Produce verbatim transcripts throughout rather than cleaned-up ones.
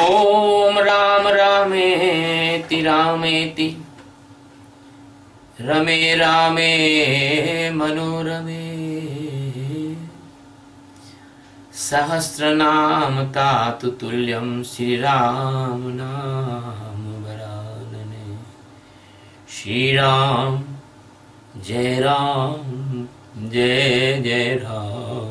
ओम राम रामेति रामेति रमे रामे मनोरमे सहस्रनाम तातु तुल्यं श्री राम नाम वरानने। श्री राम जय राम जय जय राम।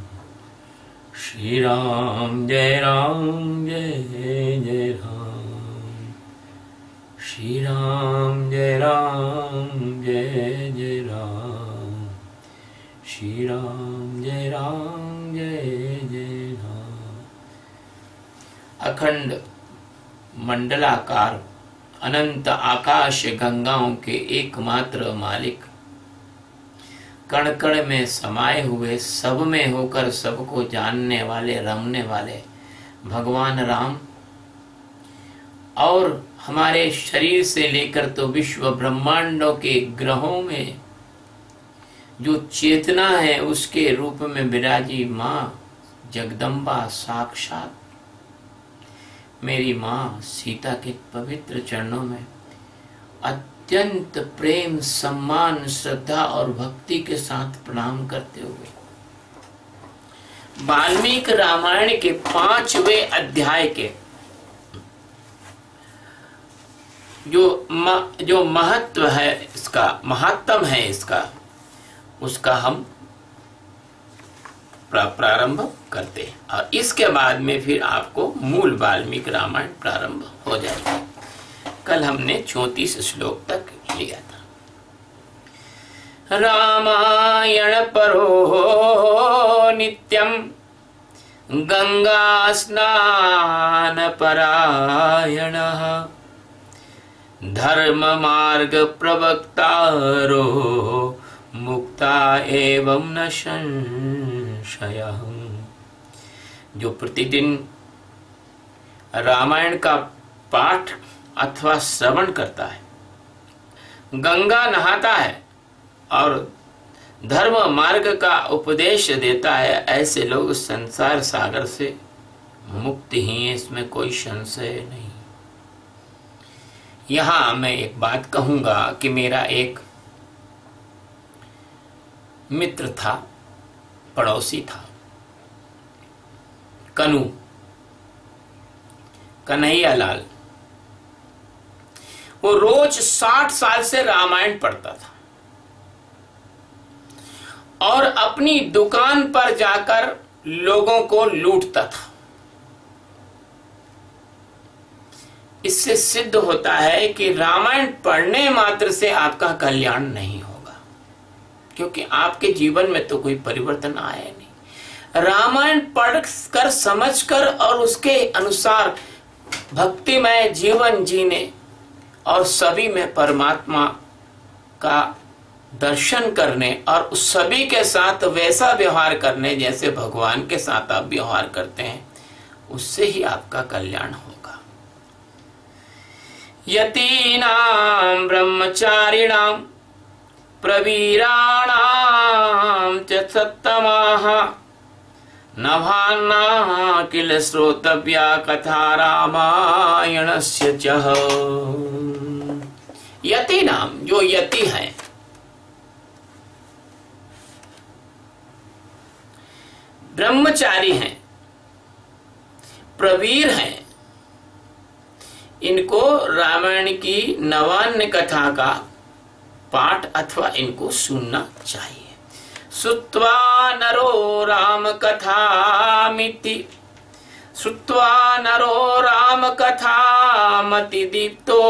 श्री राम जय राम जय जय राम। श्री राम जय राम जय जय राम। श्री राम जय राम जय जय राम। अखंड मंडलाकार अनंत आकाश गंगाओं के एकमात्र मालिक, कण कण में समाये हुए, सब में होकर सबको जानने वाले, रमने वाले भगवान राम, और हमारे शरीर से लेकर तो विश्व ब्रह्मांडों के ग्रहों में जो चेतना है उसके रूप में विराजी माँ जगदम्बा साक्षात मेरी माँ सीता के पवित्र चरणों में अत्यंत प्रेम, सम्मान, श्रद्धा और भक्ति के साथ प्रणाम करते हुए वाल्मीकि रामायण के पांचवें अध्याय के जो म, जो महत्व है इसका, महात्म है इसका, उसका हम प्रारंभ करते हैं और इसके बाद में फिर आपको मूल वाल्मीकि रामायण प्रारंभ हो जाएगा। कल हमने चौंतीस श्लोक तक लिया था। रामायण परो नित्यम गंगा स्नान परायणः धर्म मार्ग प्रवक्तारो मुक्ता एवं न संशयः। जो प्रतिदिन रामायण का पाठ अथवा श्रवण करता है, गंगा नहाता है और धर्म मार्ग का उपदेश देता है, ऐसे लोग संसार सागर से मुक्त ही हैं, इसमें कोई संशय नहीं। यहां मैं एक बात कहूंगा कि मेरा एक मित्र था, पड़ोसी था, कनु कन्हैया लाल। वो रोज साठ साल से रामायण पढ़ता था और अपनी दुकान पर जाकर लोगों को लूटता था। इससे सिद्ध होता है कि रामायण पढ़ने मात्र से आपका कल्याण नहीं होगा, क्योंकि आपके जीवन में तो कोई परिवर्तन आया नहीं। रामायण पढ़कर, समझकर और उसके अनुसार भक्तिमय जीवन जीने और सभी में परमात्मा का दर्शन करने और उस सभी के साथ वैसा व्यवहार करने जैसे भगवान के साथ आप व्यवहार करते हैं, उससे ही आपका कल्याण होगा। यतीनां ब्रह्मचारिणां प्रवीराणां च सत्तमाः नभान्ना किल श्रोतव्या कथा रामायणस्य च। यति नाम, जो यति है, ब्रह्मचारी हैं, प्रवीर हैं, इनको रामायण की नवान्न कथा का पाठ अथवा इनको सुनना चाहिए। श्रुत्वा नरो राम कथामिति, श्रुत्वा नरो राम कथामति दीप्तो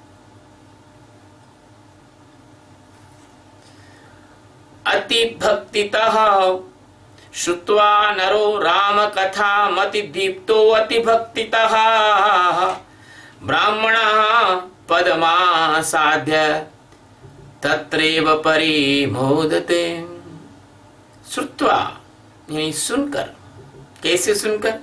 अति भक्तितः। श्रुत्वा नरो राम कथामति दीप्तो अति भक्तितः ब्राह्मणः पदमासाद्य तत्रैव परिमोदते। श्रुत्वा यानी सुनकर। कैसे सुनकर?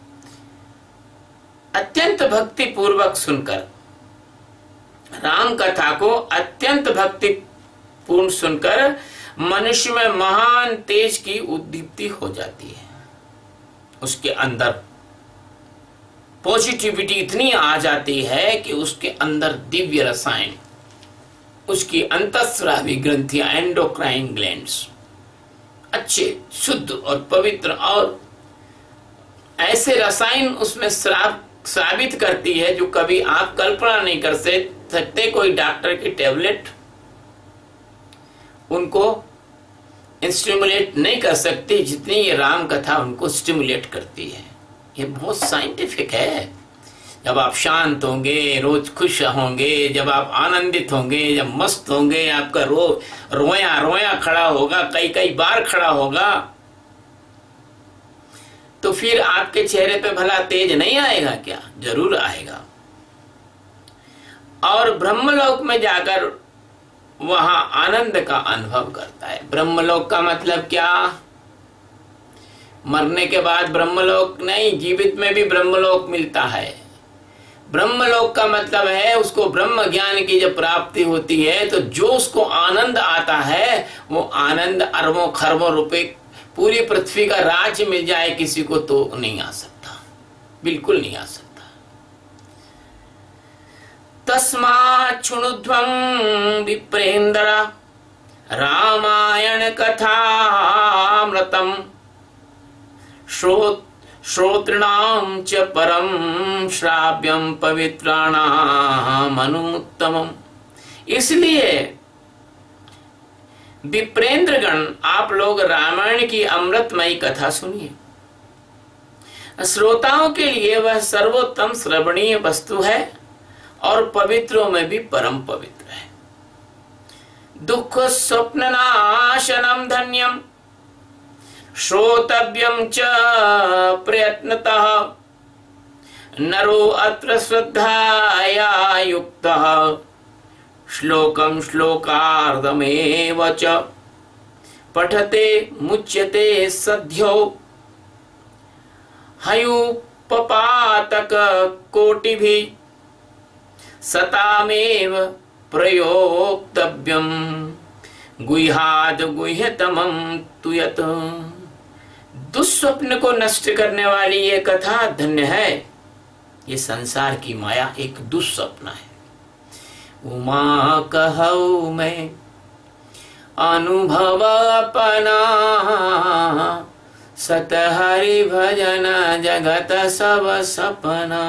अत्यंत भक्ति पूर्वक सुनकर, राम कथा को अत्यंत भक्ति पूर्ण सुनकर मनुष्य में महान तेज की उद्दीप्ति हो जाती है। उसके अंदर पॉजिटिविटी इतनी आ जाती है कि उसके अंदर दिव्य रसायन, उसकी अंतःस्रावी ग्रंथियां, एंडोक्राइन ग्लैंड्स अच्छे, शुद्ध और पवित्र और ऐसे रसायन उसमें श्राप साबित करती है जो कभी आप कल्पना नहीं कर सकते। कोई डॉक्टर की टेबलेट उनको स्टिमुलेट नहीं कर सकती जितनी ये राम कथा उनको स्टिमुलेट करती है। ये बहुत साइंटिफिक है। जब आप शांत होंगे, रोज खुश होंगे, जब आप आनंदित होंगे, जब मस्त होंगे, आपका रो रोया रोया खड़ा होगा, कई कई बार खड़ा होगा, तो फिर आपके चेहरे पे भला तेज नहीं आएगा क्या? जरूर आएगा। और ब्रह्मलोक में जाकर वहां आनंद का अनुभव करता है। ब्रह्मलोक का मतलब क्या? मरने के बाद ब्रह्मलोक नहीं, जीवित में भी ब्रह्मलोक मिलता है। ब्रह्मलोक का मतलब है उसको ब्रह्म ज्ञान की जब प्राप्ति होती है तो जो उसको आनंद आता है वो आनंद अरबों खरबों रुपए, पूरी पृथ्वी का राज्य मिल जाए किसी को तो नहीं आ सकता, बिल्कुल नहीं आ सकता। तस्मात् शृणुध्वं विप्रेंद्र रामायण कथामृतम् श्रोत श्रोतृणां च परम श्राव्यं पवित्राणाम अनुत्तमम्। इसलिए विप्रेंद्रगण, आप लोग रामायण की अमृतमयी कथा सुनिए। श्रोताओं के लिए वह सर्वोत्तम श्रवणीय वस्तु है और पवित्रों में भी परम पवित्र है। दुख स्वप्न नाशनम धन्यम श्रोतव्यम च प्रयत्नतः नरो अत्र श्रद्धाया युक्तः श्लोकम श्लोकार्धमेव च पठते मुच्यते सद्यो हयुपपातक कोटिभिः सतामेव प्रयोक्तव्यम गुह्याद गुह्यतमं तु यत्। दुस्वप्न को नष्ट करने वाली ये कथा धन्य है। ये संसार की माया एक दुस्वप्न है। उमा कहौ मैं अनुभव अपना सत हरि भजन जगत सब सपना।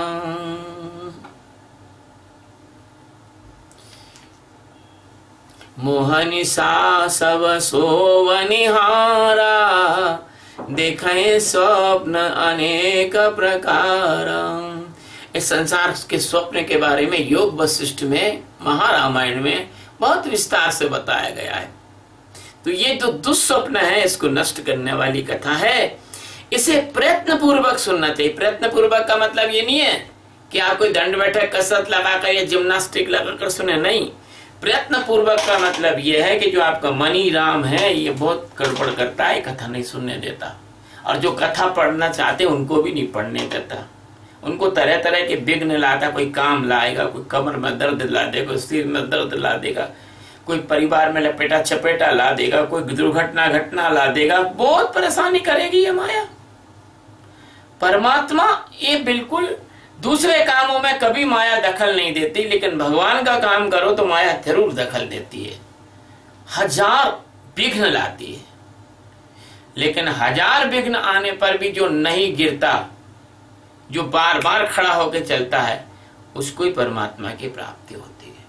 मोहनिसा सब सोवनिहारा देखें स्वप्न अनेक प्रकार। इस संसार के स्वप्न के बारे में योग वशिष्ठ में महारामायण में बहुत विस्तार से बताया गया है। तो ये जो दुस्वप्न है इसको नष्ट करने वाली कथा है। इसे प्रयत्न पूर्वक सुनना चाहिए। प्रयत्न पूर्वक का मतलब ये नहीं है कि आप कोई दंड बैठक कसरत लगाकर या जिम्नास्टिक लगाकर सुने, नहीं। प्रयत्न पूर्वक का मतलब यह है कि जो आपका मनी राम है ये बहुत गड़बड़ करता है, कथा नहीं सुनने देता, और जो कथा पढ़ना चाहते उनको भी नहीं पढ़ने देता। उनको तरह तरह के विघ्न लाता, कोई काम लाएगा, कोई कमर में दर्द ला देगा, कोई सिर में दर्द ला देगा, कोई परिवार में लपेटा चपेटा ला देगा, कोई दुर्घटना घटना ला देगा, बहुत परेशानी करेगी ये माया। परमात्मा ये बिल्कुल दूसरे कामों में कभी माया दखल नहीं देती, लेकिन भगवान का काम करो तो माया जरूर दखल देती है। हजार विघ्न लाती है, लेकिन हजार विघ्न आने पर भी जो नहीं गिरता, जो बार बार खड़ा होकर चलता है, उसको ही परमात्मा की प्राप्ति होती है।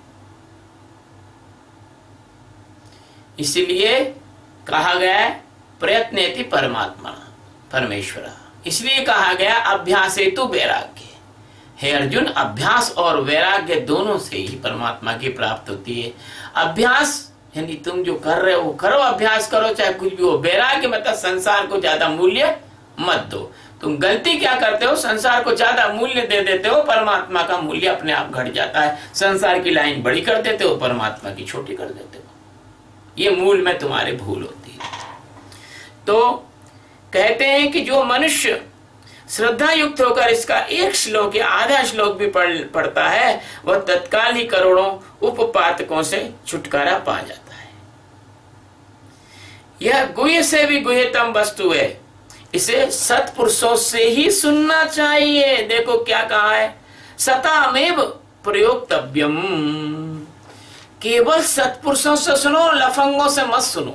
इसलिए कहा गया प्रयत्नेति परमात्मा परमेश्वर। इसलिए कहा गया अभ्यासेतु वैराग्य। हे अर्जुन, अभ्यास और वैराग्य दोनों से ही परमात्मा की प्राप्त होती है। अभ्यास यानी तुम जो कर रहे हो करो, अभ्यास करो, चाहे कुछ भी हो। वैराग्य मतलब संसार को ज्यादा मूल्य मत दो। तुम गलती क्या करते हो? संसार को ज्यादा मूल्य दे देते हो, परमात्मा का मूल्य अपने आप घट जाता है। संसार की लाइन बड़ी कर देते हो, परमात्मा की छोटी कर देते हो। ये मूल में तुम्हारी भूल होती है। तो कहते हैं कि जो मनुष्य श्रद्धा युक्त होकर इसका एक श्लोक या आधा श्लोक भी पढ़ पढ़ता है, वह तत्काल ही करोड़ों उपपातकों से छुटकारा पा जाता है। यह गुह्य से भी गुह्यतम वस्तु है। इसे सत्पुरुषों से ही सुनना चाहिए। देखो क्या कहा है, सतामेव प्रयोक्तव्यम, केवल सत्पुरुषों से सुनो, लफंगों से मत सुनो,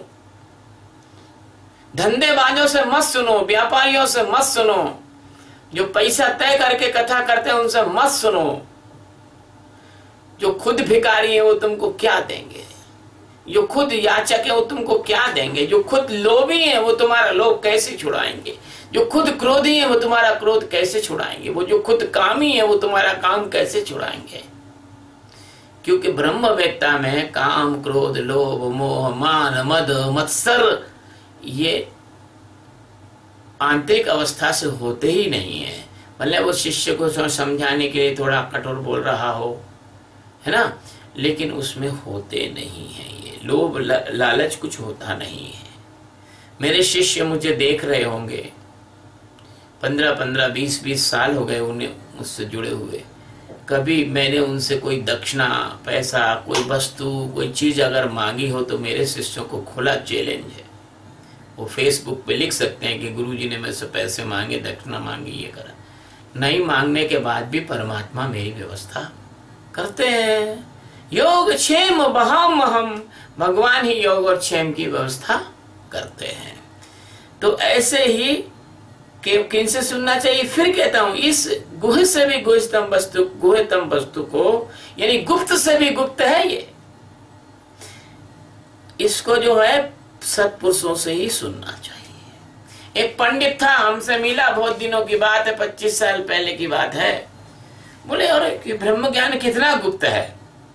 धंधेबाजों से मत सुनो, व्यापारियों से मत सुनो, जो पैसा तय करके कथा करते हैं उनसे मत सुनो। जो खुद भिखारी है वो तुमको क्या देंगे, जो खुद याचक है वो तुमको क्या देंगे, जो खुद लोभी है वो तुम्हारा लोभ कैसे छुड़ाएंगे, जो खुद क्रोधी है वो तुम्हारा क्रोध कैसे छुड़ाएंगे, वो जो खुद कामी है वो तुम्हारा काम कैसे छुड़ाएंगे। क्योंकि ब्रह्मवेत्ता में काम, क्रोध, लोभ, मोह, मान, मद, मत्सर ये आंतरिक अवस्था से होते ही नहीं है। भले वो शिष्य को समझाने के लिए थोड़ा कठोर बोल रहा हो, है ना, लेकिन उसमें होते नहीं है ये लोभ लालच, कुछ होता नहीं है। मेरे शिष्य मुझे देख रहे होंगे, पंद्रह पंद्रह बीस बीस साल हो गए उन्हें मुझसे जुड़े हुए, कभी मैंने उनसे कोई दक्षिणा, पैसा, कोई वस्तु, कोई चीज अगर मांगी हो तो मेरे शिष्यों को खुला चैलेंज है। वो फेसबुक पे लिख सकते हैं कि गुरुजी ने मुझसे पैसे मांगे, दक्षिणा मांगी, ये करा। नहीं मांगने के बाद भी परमात्मा मेरी व्यवस्था करते हैं। योग क्षेम बहाम हम, भगवान ही योग और क्षेम की व्यवस्था करते हैं। तो ऐसे ही कि किनसे सुनना चाहिए, फिर कहता हूं, इस गुह से भी गुहतम वस्तु, गुहतम वस्तु को, यानी गुप्त से भी गुप्त है ये, इसको जो है सत्पुरुषों से ही सुनना चाहिए। एक पंडित था, हमसे मिला, बहुत दिनों की बात है, पच्चीस साल पहले की बात है। बोले अरे कि ब्रह्म ज्ञान कितना गुप्त है।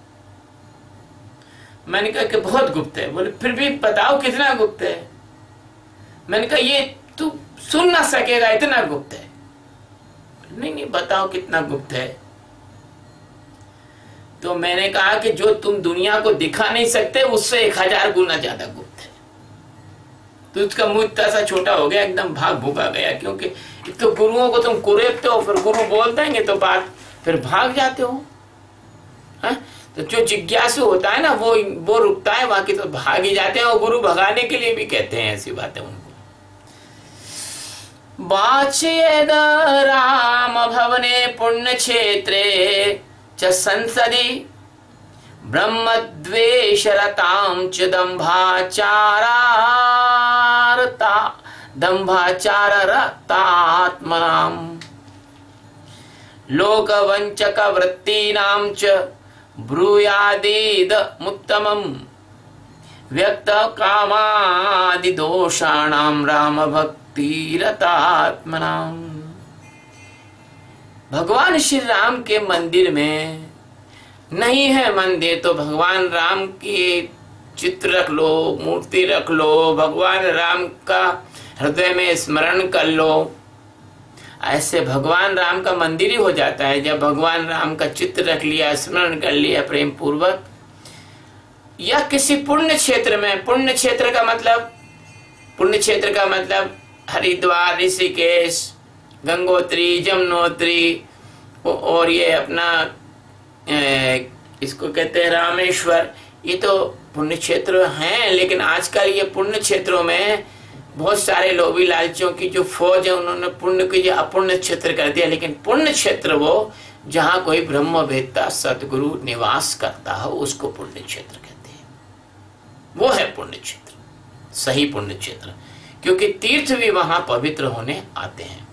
मैंने कहा कि बहुत गुप्त है। बोले फिर भी बताओ कितना गुप्त है। मैंने कहा ये तू सुन ना सकेगा, इतना गुप्त है। नहीं नहीं बताओ कितना गुप्त है। तो मैंने कहा कि जो तुम दुनिया को दिखा नहीं सकते उससे एक हजार गुना ज्यादा गुप्त है। तो उसका मुंह इतना सा छोटा हो गया, एकदम भाग भूखा गया, क्योंकि तो गुरुओं को तुम कुरेपते हो, फिर गुरु बोल देंगे तो बात फिर भाग जाते हो। है? तो जो जिज्ञासु होता है ना वो वो रुकता है, बाकी तो भाग ही जाते हैं। और गुरु भगाने के लिए भी कहते हैं ऐसी बातें उनको। वाचेद राम भवने पुण्य क्षेत्रे च संसदि ब्रह्मद्वेषरतां च दंभाचारता दंभाचाररतात्मनाम् लोकवंचक वृत्तीनां च ब्रूयादिदमुत्तमम् व्यक्त कामादि दोषाणां राम भक्तिरतात्मनाम्। भगवान श्री राम के मंदिर में नहीं है मंदिर तो भगवान राम की चित्र रख लो, मूर्ति रख लो, भगवान राम का हृदय में स्मरण कर लो। ऐसे भगवान राम का मंदिर ही हो जाता है जब भगवान राम का चित्र रख लिया, स्मरण कर लिया प्रेम पूर्वक। या किसी पुण्य क्षेत्र में, पुण्य क्षेत्र का मतलब, पुण्य क्षेत्र का मतलब हरिद्वार, ऋषिकेश, गंगोत्री, जमुनोत्री और ये अपना ए, इसको कहते हैं रामेश्वर, ये तो पुण्य क्षेत्र हैं। लेकिन आजकल ये पुण्य क्षेत्रों में बहुत सारे लोभी लालचियों की जो फौज है उन्होंने पुण्य को ये अपुण्य क्षेत्र कर दिया। लेकिन पुण्य क्षेत्र वो जहाँ कोई ब्रह्मवेत्ता सदगुरु निवास करता हो उसको पुण्य क्षेत्र कहते हैं। वो है पुण्य क्षेत्र, सही पुण्य क्षेत्र, क्योंकि तीर्थ भी वहां पवित्र होने आते हैं।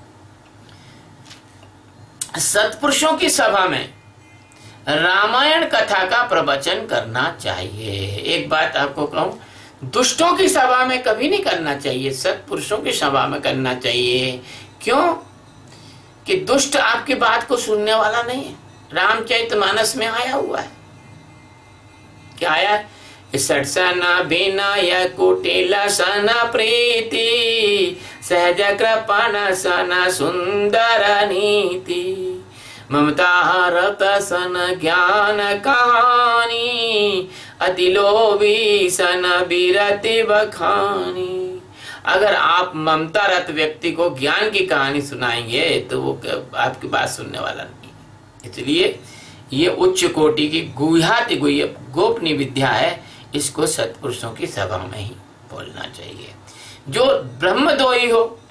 सत्पुरुषों की सभा में रामायण कथा का प्रवचन करना चाहिए। एक बात आपको कहूं, दुष्टों की सभा में कभी नहीं करना चाहिए, सत्पुरुषों की सभा में करना चाहिए। क्यों? कि दुष्ट आपकी बात को सुनने वाला नहीं है। रामचरितमानस में आया हुआ है, क्या आया है? सड़सना बिना या कुटिला सना प्रीति सहज कृपण सना सुंदर नीति ममता रत सन ज्ञान कहानी अति लोभी सन बिरति बखानी। अगर आप ममता रत व्यक्ति को ज्ञान की कहानी सुनाएंगे तो वो आपकी बात सुनने वाला नहीं। इसलिए ये उच्च कोटि की गुह्याति गुह्य गोपनीय विद्या है, इसको सत्पुरुषों की सभा में ही बोलना चाहिए। जो ब्रह्मद्रोही हो,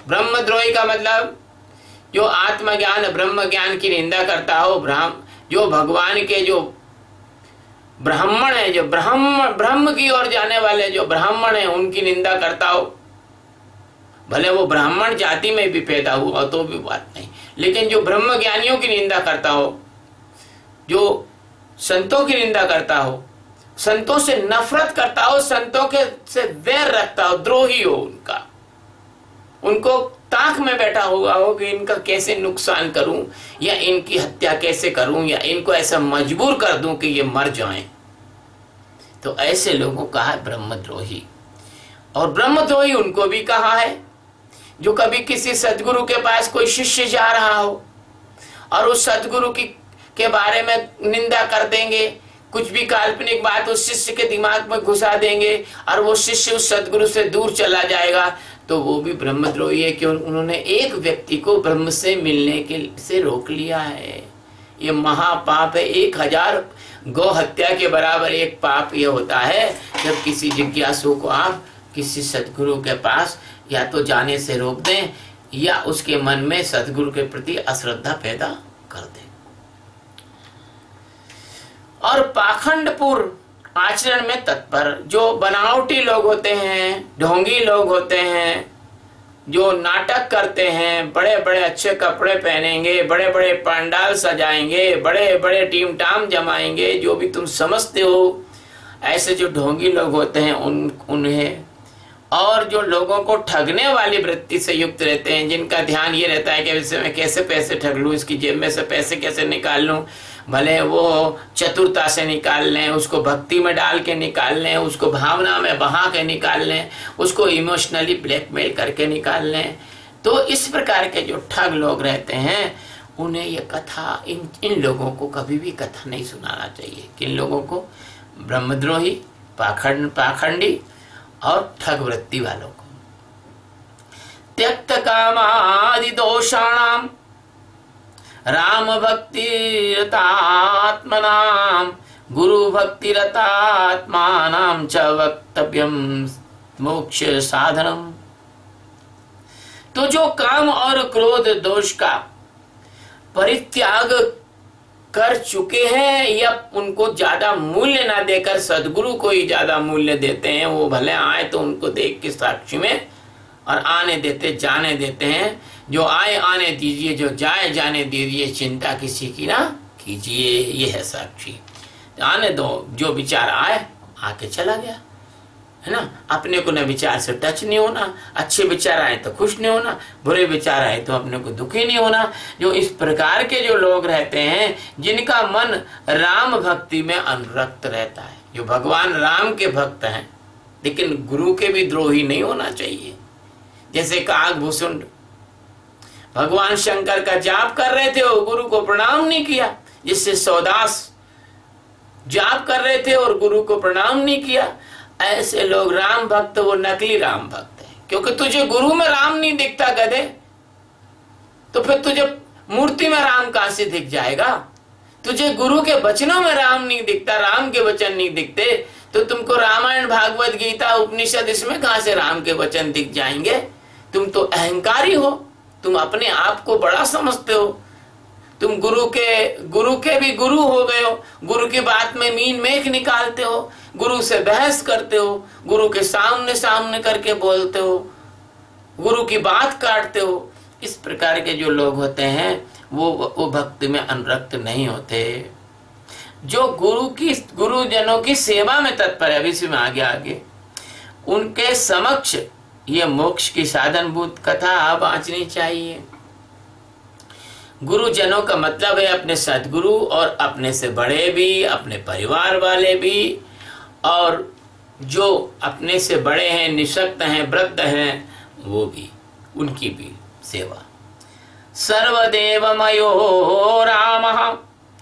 ब्रह्मद्रोही का मतलब जो आत्मज्ञान ब्रह्म ज्ञान की निंदा करता हो, ब्राह्म जो भगवान के जो ब्राह्मण है, जो ब्रह्म ब्रह्म की ओर जाने वाले जो ब्राह्मण है उनकी निंदा करता हो, भले वो ब्राह्मण जाति में भी पैदा हुआ तो भी बात नहीं, लेकिन जो ब्रह्म ज्ञानियों की निंदा करता हो, जो संतों की निंदा करता हो, संतों से नफरत करता हो, संतों के से वैर रखता हो, द्रोही हो उनका, उनको ताक में बैठा हुआ हो कि इनका कैसे नुकसान करूं या इनकी हत्या कैसे करूं या इनको ऐसा मजबूर कर दूं कि ये मर जाएं, तो ऐसे लोगों को कहा है ब्रह्मद्रोही। और ब्रह्मद्रोही उनको भी कहा है जो कभी किसी सदगुरु के पास कोई शिष्य जा रहा हो और उस सदगुरु की के बारे में निंदा कर देंगे, कुछ भी काल्पनिक बात उस शिष्य के दिमाग में घुसा देंगे और वो शिष्य उस सदगुरु से दूर चला जाएगा, तो वो भी ब्रह्मद्रोही है कि उन्होंने एक व्यक्ति को ब्रह्म से मिलने के से रोक लिया है। ये महापाप है, एक हजार गौ हत्या के बराबर एक पाप ये होता है जब किसी जिज्ञासु को आप किसी सदगुरु के पास या तो जाने से रोक दें या उसके मन में सदगुरु के प्रति अश्रद्धा पैदा कर दें। और पाखंडपूर्ण आचरण में तत्पर जो बनावटी लोग होते हैं, ढोंगी लोग होते हैं, जो नाटक करते हैं, बड़े बड़े अच्छे कपड़े पहनेंगे, बड़े बड़े पंडाल सजाएंगे, बड़े बड़े टीम टाम जमाएंगे, जो भी तुम समझते हो, ऐसे जो ढोंगी लोग होते हैं उन उन्हें, और जो लोगों को ठगने वाली वृत्ति से युक्त रहते हैं, जिनका ध्यान ये रहता है कि इससे मैं कैसे पैसे ठग लूं, इसकी जेब में से पैसे कैसे निकाल लूं, भले वो चतुरता से निकाल लें, उसको भक्ति में डाल के निकाल लें, उसको भावना में बहा के निकाल लें, उसको इमोशनली ब्लैकमेल करके निकाल लें। तो इस प्रकार के जो ठग लोग रहते हैं उन्हें ये कथा, इन इन लोगों को कभी भी कथा नहीं सुनाना चाहिए। किन लोगों को? ब्रह्मद्रोही, पाखंड पाखंडी और ठग वृत्ति वालों को। त्यक्त कामादि दोषाणाम राम भक्ति रतात्मनाम गुरु भक्ति रतात्मानाम च वक्तव्यम मोक्ष साधनम। तो जो काम और क्रोध दोष का परित्याग कर चुके हैं या उनको ज्यादा मूल्य ना देकर सदगुरु को ही ज्यादा मूल्य देते हैं, वो भले आए तो उनको देख के साक्षी में और आने देते जाने देते हैं, जो आए आने दीजिए, जो जाए जाने दीजिए, चिंता किसी की ना कीजिए, ये है साक्षी। आने दो, जो विचार आए आके चला गया, है ना। अपने को न विचार से टच नहीं होना, अच्छे विचार आए तो खुश नहीं होना, बुरे विचार आए तो अपने को दुखी नहीं होना। जो इस प्रकार के जो लोग रहते हैं जिनका मन राम भक्ति में अनुरक्त रहता है, जो भगवान राम के भक्त हैं लेकिन गुरु के भी द्रोही नहीं होना चाहिए। जैसे काकभूषुंड भगवान शंकर का जाप कर रहे थे और गुरु को प्रणाम नहीं किया, जिससे सौदास जाप कर रहे थे और गुरु को प्रणाम नहीं किया। ऐसे लोग राम भक्त, वो नकली राम भक्त है, क्योंकि तुझे गुरु में राम नहीं दिखता गधे, तो फिर तुझे मूर्ति में राम कहां से दिख जाएगा। तुझे गुरु के वचनों में राम नहीं दिखता, राम के वचन नहीं दिखते, तो तुमको रामायण भागवत गीता उपनिषद इसमें कहां से राम के वचन दिख जाएंगे। तुम तो अहंकारी हो, तुम अपने आप को बड़ा समझते हो, तुम गुरु के गुरु के भी गुरु हो गए हो, गुरु की बात में मीन मेख निकालते हो, गुरु से बहस करते हो, गुरु के सामने सामने करके बोलते हो, गुरु की बात काटते हो। इस प्रकार के जो लोग होते हैं वो वो भक्ति में अनुरक्त नहीं होते। जो गुरु की गुरुजनों की सेवा में तत्पर है, अभी से मैं आगे आगे उनके समक्ष ये मोक्ष की साधनभूत कथा बांचनी चाहिए। गुरुजनों का मतलब है अपने सदगुरु और अपने से बड़े भी, अपने परिवार वाले भी, और जो अपने से बड़े हैं, निशक्त हैं, वृद्ध हैं, वो भी, उनकी भी सेवा। सर्वदेवमयो रामः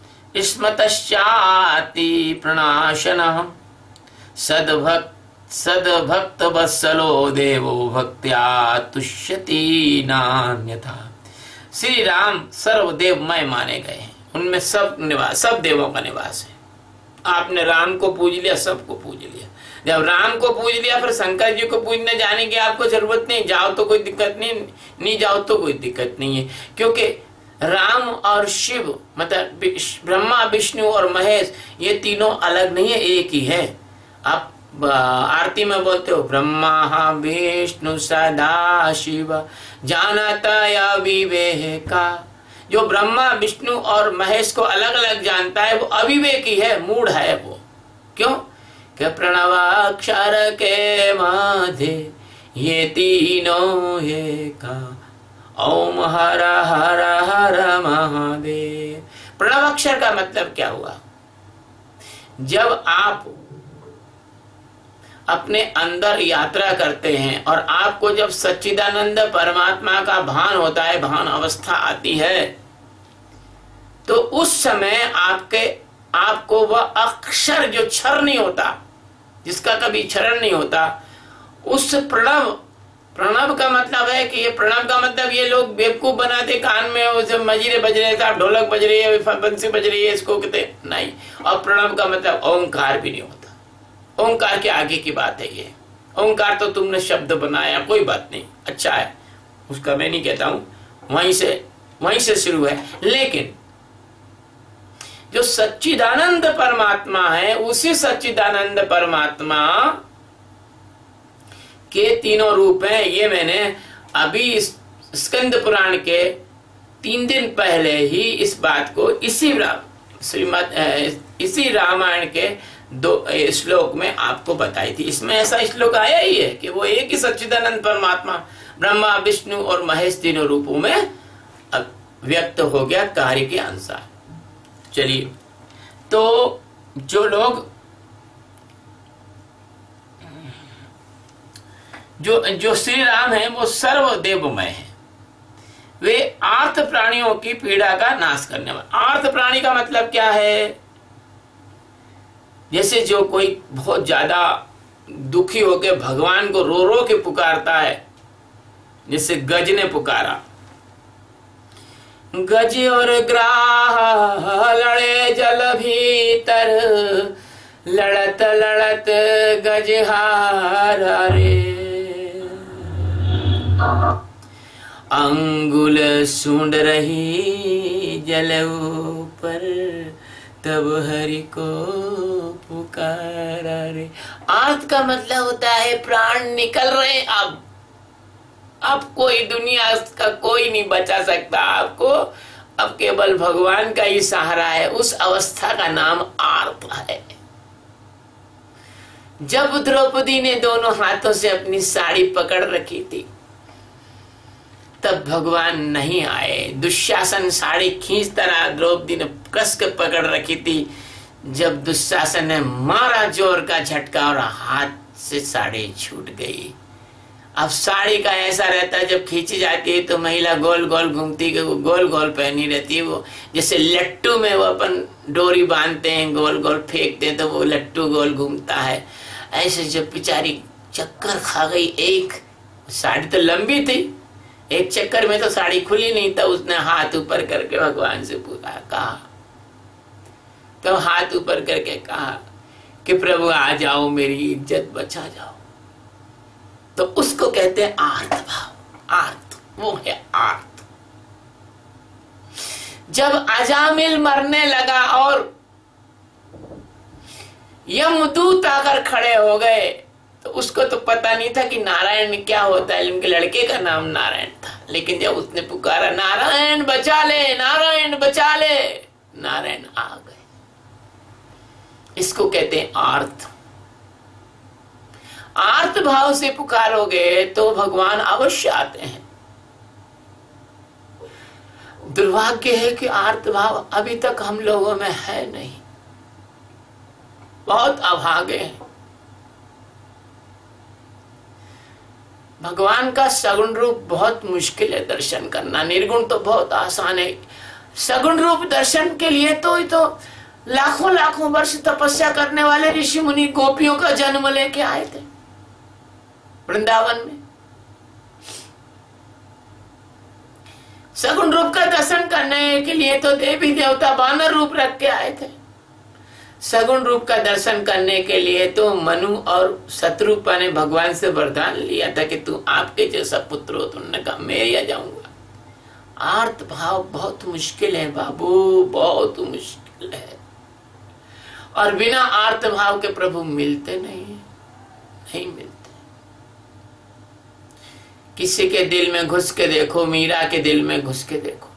स्मतश्चाति प्रणाशनः सद्भक्त सद्भक्त वत्सलो देवो भक्त्या तुष्यति नान्यथा। श्री राम सर्वदेवमय माने गए हैं, उनमें सब निवास, सब देवों का निवास है। आपने राम को पूज लिया, सबको पूज लिया। जब राम को पूज लिया फिर शंकर जी को पूजने जाने की आपको जरूरत नहीं, जाओ तो कोई दिक्कत नहीं, नहीं जाओ तो कोई दिक्कत नहीं है, क्योंकि राम और शिव मतलब ब्रह्मा विष्णु और महेश ये तीनों अलग नहीं है, एक ही है। आप आरती में बोलते हो ब्रह्मा विष्णु सदा शिव जानता या विवेका। जो ब्रह्मा विष्णु और महेश को अलग अलग जानता है वो अविवेकी है, मूढ़ है वो। क्यों? कि प्रणवाक्षर के माधे ये तीनों एका, ओम हर हर हर महादेव। प्रणवाक्षर का मतलब क्या हुआ? जब आप अपने अंदर यात्रा करते हैं और आपको जब सच्चिदानंद परमात्मा का भान होता है, भान अवस्था आती है, तो उस समय आपके आपको वह अक्षर जो क्षर नहीं होता, जिसका कभी क्षरण नहीं होता, उस प्रणव प्रणव का मतलब है कि ये प्रणव का मतलब ये लोग बेवकूफ बनाते, कान में उसे मजीरे बज रहे थे, ढोलक बज रही है, बंसी बज रही है, इसको कहते नहीं। और प्रणव का मतलब ओंकार भी नहीं होता। ओंकार के आगे की बात है ये। ओंकार तो तुमने शब्द बनाया, कोई बात नहीं, अच्छा है, उसका मैं नहीं कहता हूं, वहीं से वहीं से शुरू है। लेकिन जो सच्चिदानंद परमात्मा है, उसी सच्चिदानंद परमात्मा के तीनों रूप हैं। ये मैंने अभी स्कंद पुराण के तीन दिन पहले ही इस बात को इसी श्रीमद इसी रामायण के दो श्लोक में आपको बताई थी। इसमें ऐसा श्लोक आया ही है कि वो एक ही सच्चिदानंद परमात्मा ब्रह्मा विष्णु और महेश तीनों रूपों में व्यक्त हो गया कार्य के अनुसार। चलिए, तो जो लोग जो जो श्री राम है वो सर्वदेवमय है, वे आर्त प्राणियों की पीड़ा का नाश करने वाले। आर्त प्राणी का मतलब क्या है? जैसे जो कोई बहुत ज्यादा दुखी होकर भगवान को रो रो के पुकारता है, जैसे गज ने पुकारा, गज और ग्राह लड़े जल भीतर, लड़त लड़त गज हारा रे, अंगुल सूंड रही जल ऊपर, तब हरि को पुकारा रे। आर्त का मतलब होता है प्राण निकल रहे, अब अब कोई दुनिया का कोई नहीं बचा सकता आपको, अब केवल भगवान का ही सहारा है। उस अवस्था का नाम आर्त है। जब द्रौपदी ने दोनों हाथों से अपनी साड़ी पकड़ रखी थी, तब भगवान नहीं आए। दुशासन साड़ी खींचता रहा, द्रौपदी ने कस के पकड़ रखी थी। जब दुशासन ने मारा जोर का झटका और हाथ से साड़ी छूट गई। अब साड़ी का ऐसा रहता है, जब खींची जाती है तो महिला गोल गोल घूमती, गोल गोल पहनी रहती है। वो जैसे लट्टू में वो अपन डोरी बांधते हैं, गोल गोल फेंकते हैं तो वो लट्टू गोल घूमता है। ऐसे जब बेचारी चक्कर खा गई, एक साड़ी तो लंबी थी, एक चक्कर में तो साड़ी खुली नहीं, था उसने हाथ ऊपर करके भगवान से पूछा, कहा तो हाथ ऊपर करके कहा कि प्रभु आ जाओ, मेरी इज्जत बचा जाओ। तो उसको कहते हैं आर्त भाव। आर्त वो है आर्त। जब अजामिल मरने लगा और यमदूत आकर खड़े हो गए, तो उसको तो पता नहीं था कि नारायण क्या होता है। उनके लड़के का नाम नारायण था, लेकिन जब उसने पुकारा नारायण बचा ले, नारायण बचा ले, नारायण आ गए। इसको कहते हैं आर्त। आर्त भाव से पुकारोगे तो भगवान अवश्य आते हैं। दुर्भाग्य है कि आर्त भाव अभी तक हम लोगों में है नहीं, बहुत अभागे हैं। भगवान का सगुण रूप बहुत मुश्किल है दर्शन करना, निर्गुण तो बहुत आसान है। सगुण रूप दर्शन के लिए तो तो लाखों लाखों वर्ष तपस्या करने वाले ऋषि मुनि गोपियों का जन्म लेके आए थे वृंदावन में। सगुण रूप का दर्शन करने के लिए तो देवी देवता वानर रूप रख के आए थे। सगुण रूप का दर्शन करने के लिए तो मनु और शत्रुपा ने भगवान से वरदान लिया था कि तू आपके जैसा पुत्र हो। तुमने कहा मैं या जाऊंगा। आर्त भाव बहुत मुश्किल है बाबू, बहुत मुश्किल है, और बिना आर्त भाव के प्रभु मिलते नहीं, नहीं मिलते। किसी के दिल में घुस के देखो, मीरा के दिल में घुस के देखो।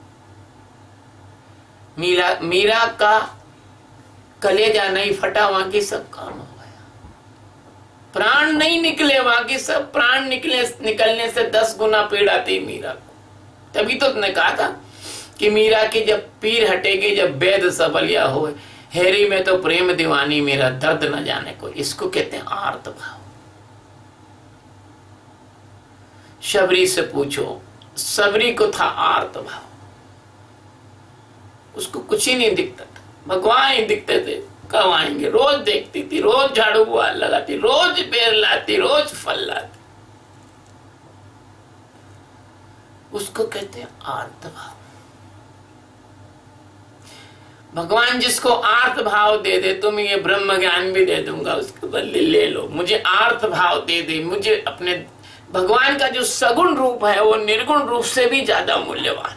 मीरा मीरा का कलेजा नहीं फटा, वहां की सब काम हो गया। प्राण नहीं निकले, वहां की सब प्राण निकले, निकलने से दस गुना पीड़ा थी मीरा को। तभी तो तुमने कहा था कि मीरा की जब पीर हटेगी, जब वेद सबलिया हो, हेरी में तो प्रेम दीवानी, मेरा दर्द न जाने को। इसको कहते हैं आर्त भाव। शबरी से पूछो, सबरी को था आर्त भाव, उसको कुछ ही नहीं दिखता था, भगवान ही दिखते थे। कब आएंगे? रोज देखती थी, रोज झाड़ू बुआ लगाती, रोज पेड़ लाती, रोज फल लाती। उसको कहते हैं आर्त भाव। भगवान जिसको आर्त भाव दे दे, तुम ये ब्रह्म ज्ञान भी दे दूंगा, उसके बदले ले लो, मुझे आर्त भाव दे दे। मुझे अपने भगवान का जो सगुण रूप है वो निर्गुण रूप से भी ज्यादा मूल्यवान है।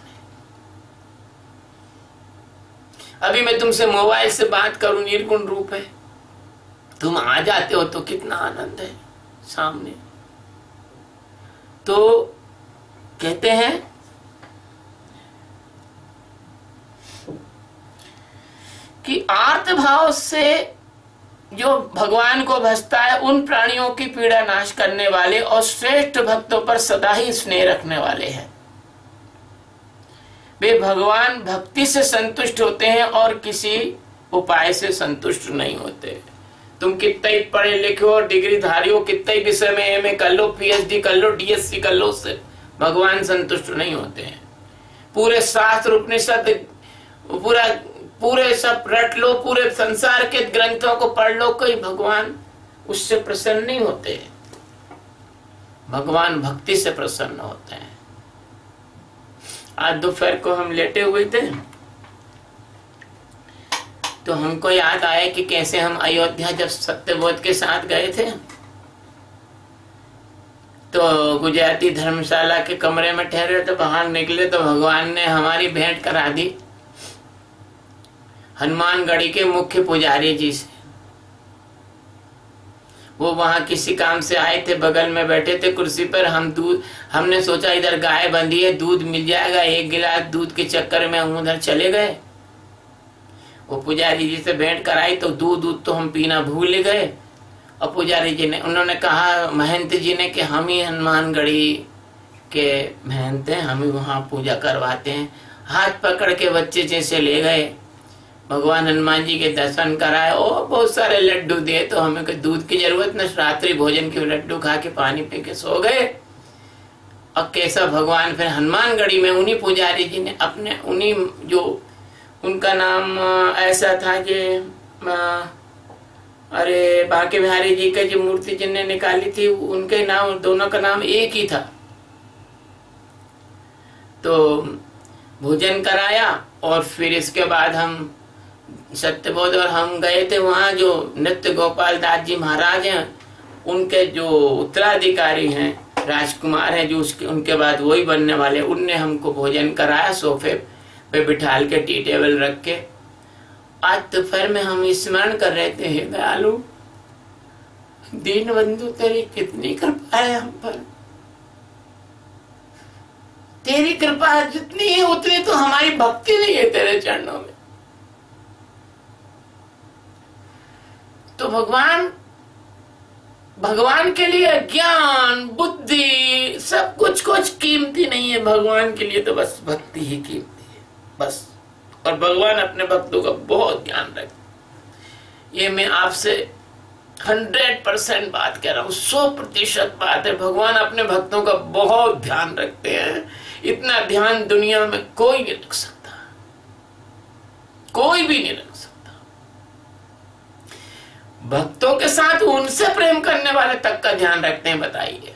अभी मैं तुमसे मोबाइल से बात करूं, निर्गुण रूप है, तुम आ जाते हो तो कितना आनंद है सामने। तो कहते हैं कि आर्त भाव से जो भगवान को भजता है, उन प्राणियों की पीड़ा नाश करने वाले और श्रेष्ठ भक्तों पर सदा ही स्नेह रखने वाले हैं। वे भगवान भक्ति से संतुष्ट होते हैं और किसी उपाय से संतुष्ट नहीं होते। तुम कितना ही पढ़े लिखे हो, डिग्री धारी हो, कितना ही विषय में एम ए कर लो, पीएचडी कर लो, डीएससी कर लो, उससे भगवान संतुष्ट नहीं होते हैं। पूरे शास्त्र उपनिषद पूरा पूरे सब रट लो, पूरे संसार के ग्रंथों को पढ़ लो, कोई भगवान उससे प्रसन्न नहीं होते। भगवान भक्ति से प्रसन्न होते हैं। आज दोपहर को हम लेटे हुए थे तो हमको याद आया कि कैसे हम अयोध्या जब सत्यबोध के साथ गए थे तो गुजराती धर्मशाला के कमरे में ठहरे, तो बाहर निकले तो भगवान ने हमारी भेंट करा दी हनुमानगढ़ी के मुख्य पुजारी जी से। वो वहां किसी काम से आए थे, बगल में बैठे थे कुर्सी पर। हम दूध हमने सोचा इधर गाय बंधी है, दूध मिल जाएगा, एक गिलास दूध के चक्कर में हम उधर चले गए। वो पुजारी जी से भेंट कराई तो दूध दूध तो हम पीना भूल गए। और पुजारी जी ने उन्होंने कहा, महंत जी ने, कि हम ही हनुमानगढ़ी के महंत हैं, हम ही वहां पूजा करवाते हैं। हाथ पकड़ के बच्चे जैसे ले गए, भगवान हनुमान जी के दर्शन कराए और बहुत सारे लड्डू दिए। तो हमें कोई दूध की जरूरत न, रात्रि भोजन के लड्डू खा के पानी पी के सो गए। और कैसा भगवान फिर हनुमानगढ़ी में उन्हीं पुजारी जी ने अपने उन्हीं जो उनका नाम ऐसा था कि अरे बांके बिहारी जी का जो मूर्ति जिनने निकाली थी उनके नाम, दोनों का नाम एक ही था। तो भोजन कराया और फिर इसके बाद हम सत्यबोध और हम गए थे वहां। जो नृत्य गोपाल दास जी महाराज हैं, उनके जो उत्तराधिकारी हैं, राजकुमार हैं, जो उसके उनके बाद वही बनने वाले, उनने हमको भोजन कराया, सोफे पे बिठाल के, टी टेबल रख के। आज दोपहर में हम स्मरण कर रहे थे, हे दयालु दीन बंधु, तेरी कितनी कृपा है हम पर। तेरी कृपा जितनी है उतनी तो हमारी भक्ति नहीं है तेरे चरणों में। तो भगवान भगवान के लिए ज्ञान बुद्धि सब कुछ कुछ कीमती नहीं है। भगवान के लिए तो बस भक्ति ही कीमती है, बस। और भगवान अपने भक्तों का बहुत ध्यान रखते। ये मैं आपसे हंड्रेड परसेंट बात कह रहा हूँ, सौ प्रतिशत बात है। भगवान अपने भक्तों का बहुत ध्यान रखते हैं। इतना ध्यान दुनिया में कोई नहीं रख सकता, कोई भी नहीं रख सकता। भक्तों के साथ उनसे प्रेम करने वाले तक का ध्यान रखते हैं, बताइए।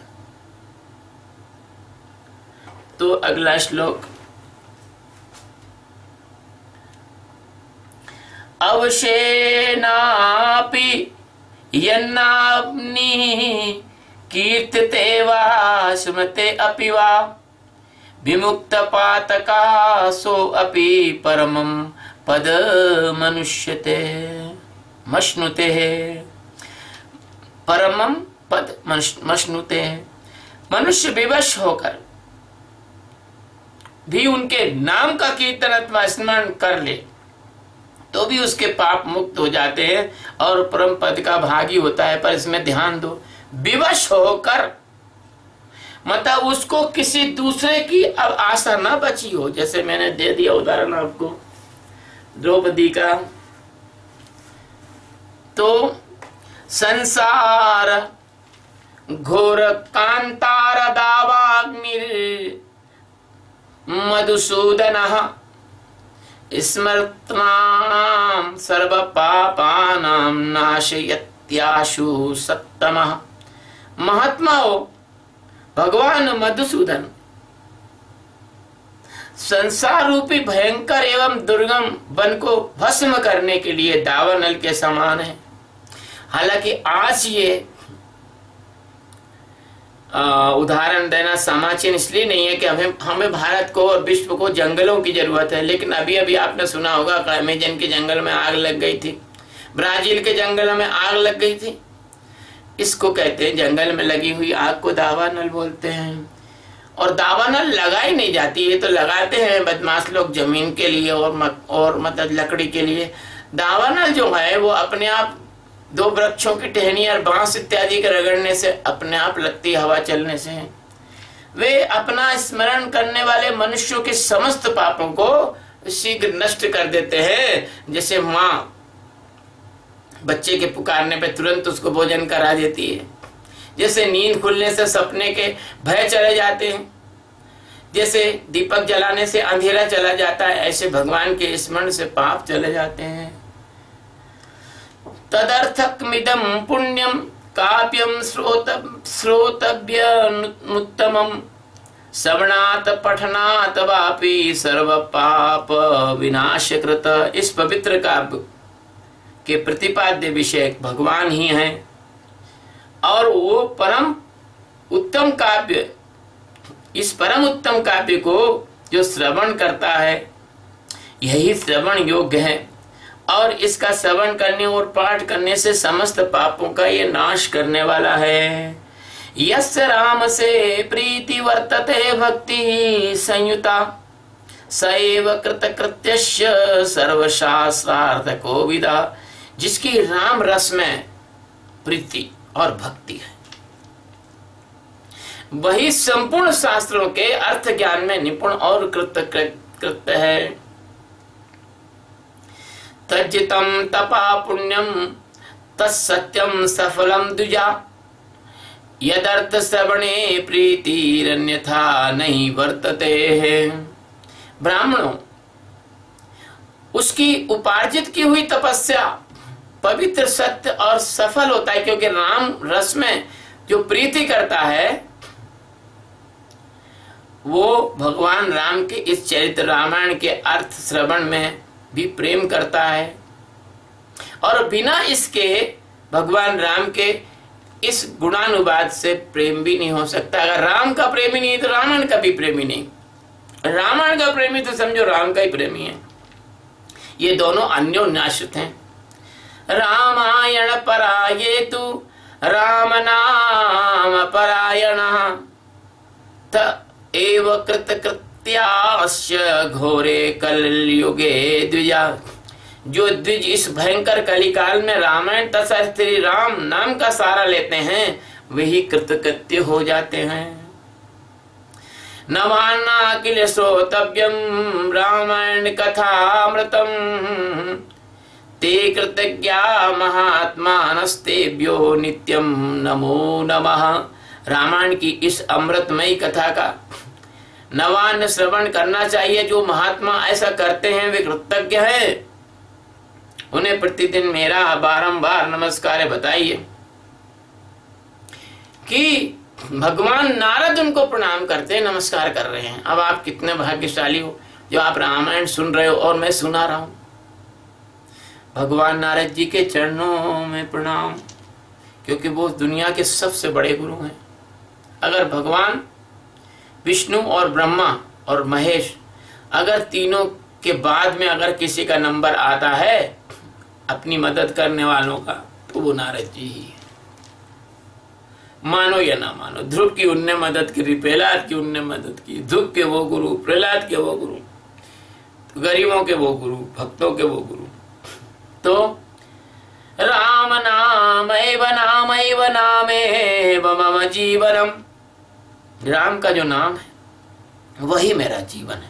तो अगला श्लोक, अवशेनापि यन्नाम्नि कीर्तते वा स्मृते अपि वा विमुक्त पातकासो अपि परमं पद मनुष्यते मश्नुते परमं पद मश्नुते। मनुष्य विवश होकर भी उनके नाम का कीर्तन अथवा स्मरण कर ले तो भी उसके पाप मुक्त हो जाते हैं और परम पद का भागी होता है। पर इसमें ध्यान दो, विवश होकर मतलब उसको किसी दूसरे की अब आशा ना बची हो। जैसे मैंने दे दिया उदाहरण आपको द्रौपदी का, तो संसार घोर कांतार दावाग्निर मधुसूदनः स्मृतानां सर्व पापानां नाशयत्याशु सत्तमः। महात्मा हो भगवान मधुसूदन संसार रूपी भयंकर एवं दुर्गम वन को भस्म करने के लिए दावानल के समान है। हालांकि आज ये उदाहरण देना समाचीन इसलिए नहीं है कि हमें हमें भारत को और विश्व को जंगलों की जरूरत है, लेकिन अभी अभी आपने सुना होगा अमेजन के जंगल में आग लग गई थी, ब्राजील के जंगल में आग लग गई थी। इसको कहते हैं जंगल में लगी हुई आग को दावानल बोलते हैं। और दावानल लगाई नहीं जाती है, तो लगाते हैं बदमाश लोग जमीन के लिए और मक, और मतलब लकड़ी के लिए। दावानल जो है वो अपने आप दो वृक्षों की टहनी और बांस इत्यादि के रगड़ने से अपने आप लगती हवा चलने से है। वे अपना स्मरण करने वाले मनुष्यों के समस्त पापों को शीघ्र नष्ट कर देते हैं। जैसे माँ बच्चे के पुकारने पे तुरंत उसको भोजन करा देती है, जैसे नींद खुलने से सपने के भय चले जाते हैं, जैसे दीपक जलाने से अंधेरा चला जाता है, ऐसे भगवान के स्मरण से पाप चले जाते हैं। तदर्थकमिदं पुण्यम काव्यम श्रोत श्रोतव्यमुत्तमं श्रवणात् पठनात् वापि सर्व पाप विनाशकृत। इस पवित्र काव्य के प्रतिपाद्य विषय भगवान ही हैं और वो परम उत्तम काव्य, इस परम उत्तम काव्य को जो श्रवण करता है यही श्रवण योग्य है और इसका श्रवण करने और पाठ करने से समस्त पापों का ये नाश करने वाला है। यस्य राम से प्रीति वर्तते भक्ति संयुता सैव कृतकृत्यस्य सर्वशास्त्रार्थको विदा। जिसकी राम रस में प्रीति और भक्ति है वही संपूर्ण शास्त्रों के अर्थ ज्ञान में निपुण और कृतकृत्य है। तज्जितं तपा पुण्यम तत्सत्यम सफलम द्विजा यदर्थ श्रवणे प्रीतिरन्यथा नहीं वर्तते है। ब्राह्मणों, उसकी उपार्जित की हुई तपस्या पवित्र सत्य और सफल होता है, क्योंकि राम रस में जो प्रीति करता है वो भगवान राम के इस चरित्र रामायण के अर्थ श्रवण में भी प्रेम करता है और बिना इसके भगवान राम के इस गुणानुवाद से प्रेम भी नहीं हो सकता। अगर राम का प्रेमी नहीं तो रामायण का भी प्रेमी नहीं, रामायण का प्रेमी तो समझो राम का ही प्रेमी है। ये दोनों अन्योन्याश्रित हैं। रामायण परायेतु राम नाम परायण त एव कृतकृत्यास्य घोरे कलयुगे द्विजा। जो द्विज इस भयंकर कलिकाल में रामायण तथा श्री राम नाम का सहारा लेते हैं वही कृतकृत्य हो जाते हैं। नवान्ना किल श्रोतव्यम रामायण कथामृतम ते कृतज्ञा महात्मानस्तेभ्यो नित्यम नमो नमः। रामायण की इस अमृतमयी कथा का नवान्न श्रवण करना चाहिए। जो महात्मा ऐसा करते हैं वे कृतज्ञ हैं, उन्हें प्रतिदिन मेरा बारंबार नमस्कार बताइए कि भगवान नारद उनको प्रणाम करते नमस्कार कर रहे हैं। अब आप कितने भाग्यशाली हो जो आप रामायण सुन रहे हो और मैं सुना रहा हूं। भगवान नारद जी के चरणों में प्रणाम, क्योंकि वो दुनिया के सबसे बड़े गुरु हैं। अगर भगवान विष्णु और ब्रह्मा और महेश अगर तीनों के बाद में अगर किसी का नंबर आता है अपनी मदद करने वालों का, तो वो नारद जी ही है। मानो या ना मानो, ध्रुव की उनने मदद करी, प्रहलाद की उनने मदद की। ध्रुव के वो गुरु, प्रहलाद के वो गुरु, तो गरीबों के वो गुरु, भक्तों के वो गुरु। तो राम नाम एव नाम एव नामेव मम जीवनम, राम का जो नाम है वही मेरा जीवन है।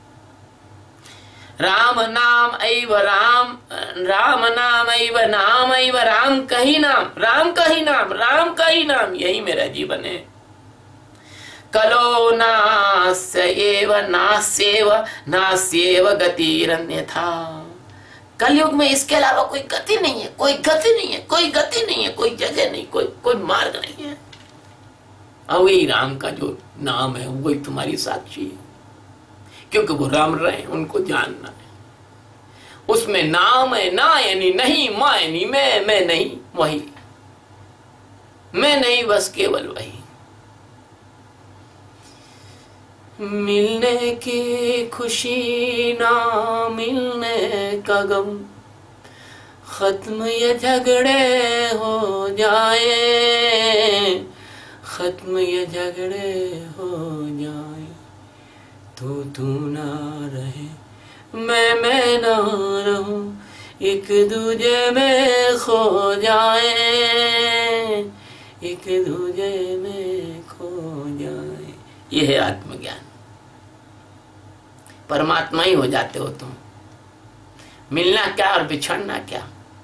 राम नाम एव राम, राम नाम एव नाम एव राम का ही नाम, राम का ही नाम, राम का ही नाम, यही मेरा जीवन है। कलो नास्य एव नास्येव नास्येव गतिरन्यथा, कलयुग में इसके अलावा कोई गति नहीं है, कोई गति नहीं है, कोई गति नहीं है, कोई जगह नहीं, कोई कोई मार्ग नहीं है। और वही राम का जो नाम है वही तुम्हारी साक्षी है, क्योंकि वो राम रहे, उनको जानना है। उसमें नाम है, ना यानी नहीं, मां यानी मैं, मैं नहीं, वही मैं नहीं, बस केवल वही। मिलने की खुशी ना मिलने का गम, खत्म ये झगड़े हो जाए, खत्म ये झगड़े हो जाए, तू तू ना रहे मैं मैं ना रहूं, एक दूजे में खो जाए, एक दूजे में खो जाए। यह है आत्मज्ञान। परमात्मा ही हो जाते हो तुम। मिलना क्या और बिछड़ना क्या,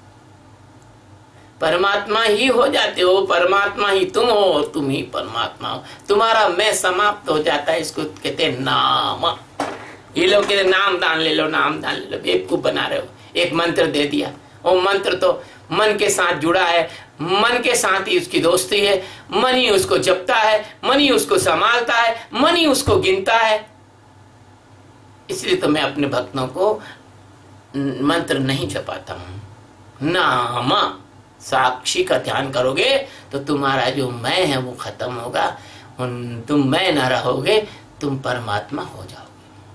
परमात्मा ही हो जाते हो। परमात्मा ही तुम हो और तुम ही परमात्मा हो। तुम्हारा मैं समाप्त हो जाता है, इसको कहते हैं नाम। ये लोग कहते नाम दान ले लो, नाम दान ले लो, बेवकूफ बना रहे हो। एक मंत्र दे दिया, वो मंत्र तो मन के साथ जुड़ा है, मन के साथ ही उसकी दोस्ती है, मन ही उसको जपता है, मन ही उसको संभालता है, मन ही उसको गिनता है। इसलिए तो मैं अपने भक्तों को मंत्र नहीं जपाता हूं। नाम साक्षी का ध्यान करोगे तो तुम्हारा जो मैं है वो खत्म होगा, तुम मैं न रहोगे, तुम परमात्मा हो जाओगे।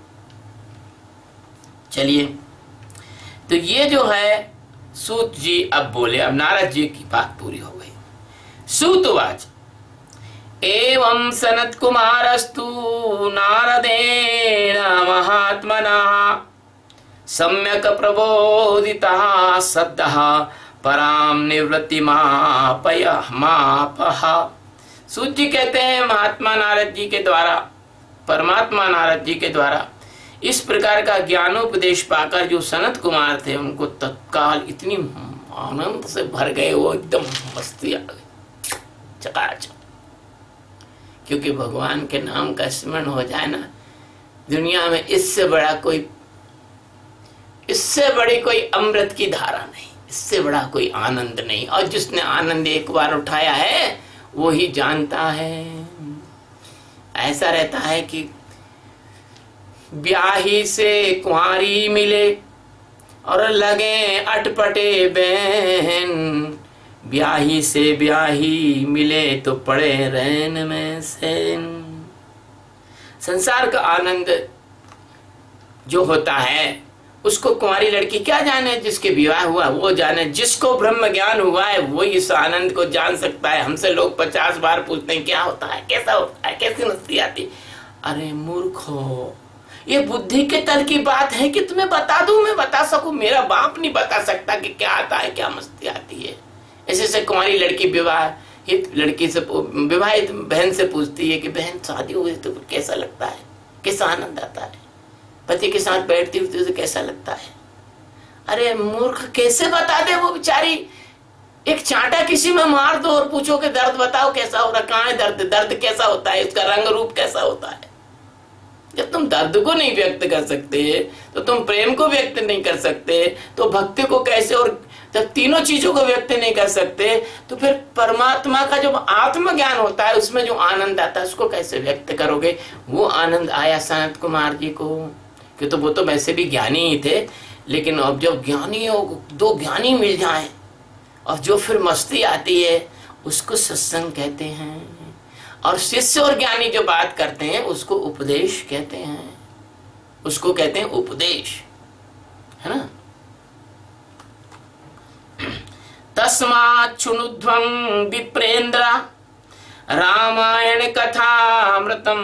चलिए, तो ये जो है सूत जी अब बोले, अब नारद जी की बात पूरी हो गई। सूतवाच एवं सनत कुमारस्तु नारदेन महात्मना सम्यक प्रबोधितः सद्दः पराम निवृत्ति मापय मापह। सूत जी कहते हैं महात्मा नारद जी के द्वारा, परमात्मा नारद जी के द्वारा इस प्रकार का ज्ञानोपदेश पाकर जो सनत कुमार थे उनको तत्काल इतनी आनंद से भर गए, वो एकदम मस्ती आ गई चकाचक। क्योंकि भगवान के नाम का स्मरण हो जाए ना, दुनिया में इससे बड़ा कोई, इससे बड़ी कोई अमृत की धारा नहीं, इससे बड़ा कोई आनंद नहीं। और जिसने आनंद एक बार उठाया है वो ही जानता है। ऐसा रहता है कि ब्याही से कुंवारी मिले और लगे अटपटे बहन, ब्याही से ब्याही मिले तो पड़े रैन में सैन। संसार का आनंद जो होता है उसको कुंवारी लड़की क्या जाने, जिसके विवाह हुआ वो जाने। जिसको ब्रह्म ज्ञान हुआ है वो इस आनंद को जान सकता है। हमसे लोग पचास बार पूछते हैं क्या होता है, कैसा होता है, कैसी मस्ती आती। अरे मूर्खो, ये बुद्धि के तल की बात है कि तुम्हें बता दूं, मैं बता सकूं। मेरा बाप नहीं बता सकता कि क्या आता है, क्या मस्ती आती है। ऐसे से कुंवारी लड़की विवाहित लड़की से, विवाहित बहन से पूछती है कि बहन शादी हुई तो कैसा लगता है, कैसा आनंद आता है, पति के साथ बैठती हुई तो कैसा लगता है। अरे मूर्ख, कैसे बता दे वो बेचारी। एक चांटा किसी में मार दो और पूछो कि दर्द बताओ कैसा हो रहा, कहाँ है दर्द, दर्द कैसा होता है, इसका रंग रूप कैसा होता है। जब तुम दर्द को नहीं व्यक्त कर सकते तो तुम प्रेम को व्यक्त नहीं कर सकते तो भक्ति को कैसे, और जब तीनों चीजों को व्यक्त नहीं कर सकते तो फिर परमात्मा का जो आत्मज्ञान होता है उसमें जो आनंद आता है उसको कैसे व्यक्त करोगे। वो आनंद आया सनत कुमार जी को, कि तो वो तो वैसे भी ज्ञानी ही थे, लेकिन अब जब ज्ञानी हो, दो ज्ञानी मिल जाएं और जो फिर मस्ती आती है उसको सत्संग कहते हैं। और शिष्य और ज्ञानी जो बात करते हैं उसको उपदेश कहते हैं, उसको कहते हैं उपदेश, है ना। तस्मात् शृणुध्वं विप्रेन्द्र रामायण कथामृतम्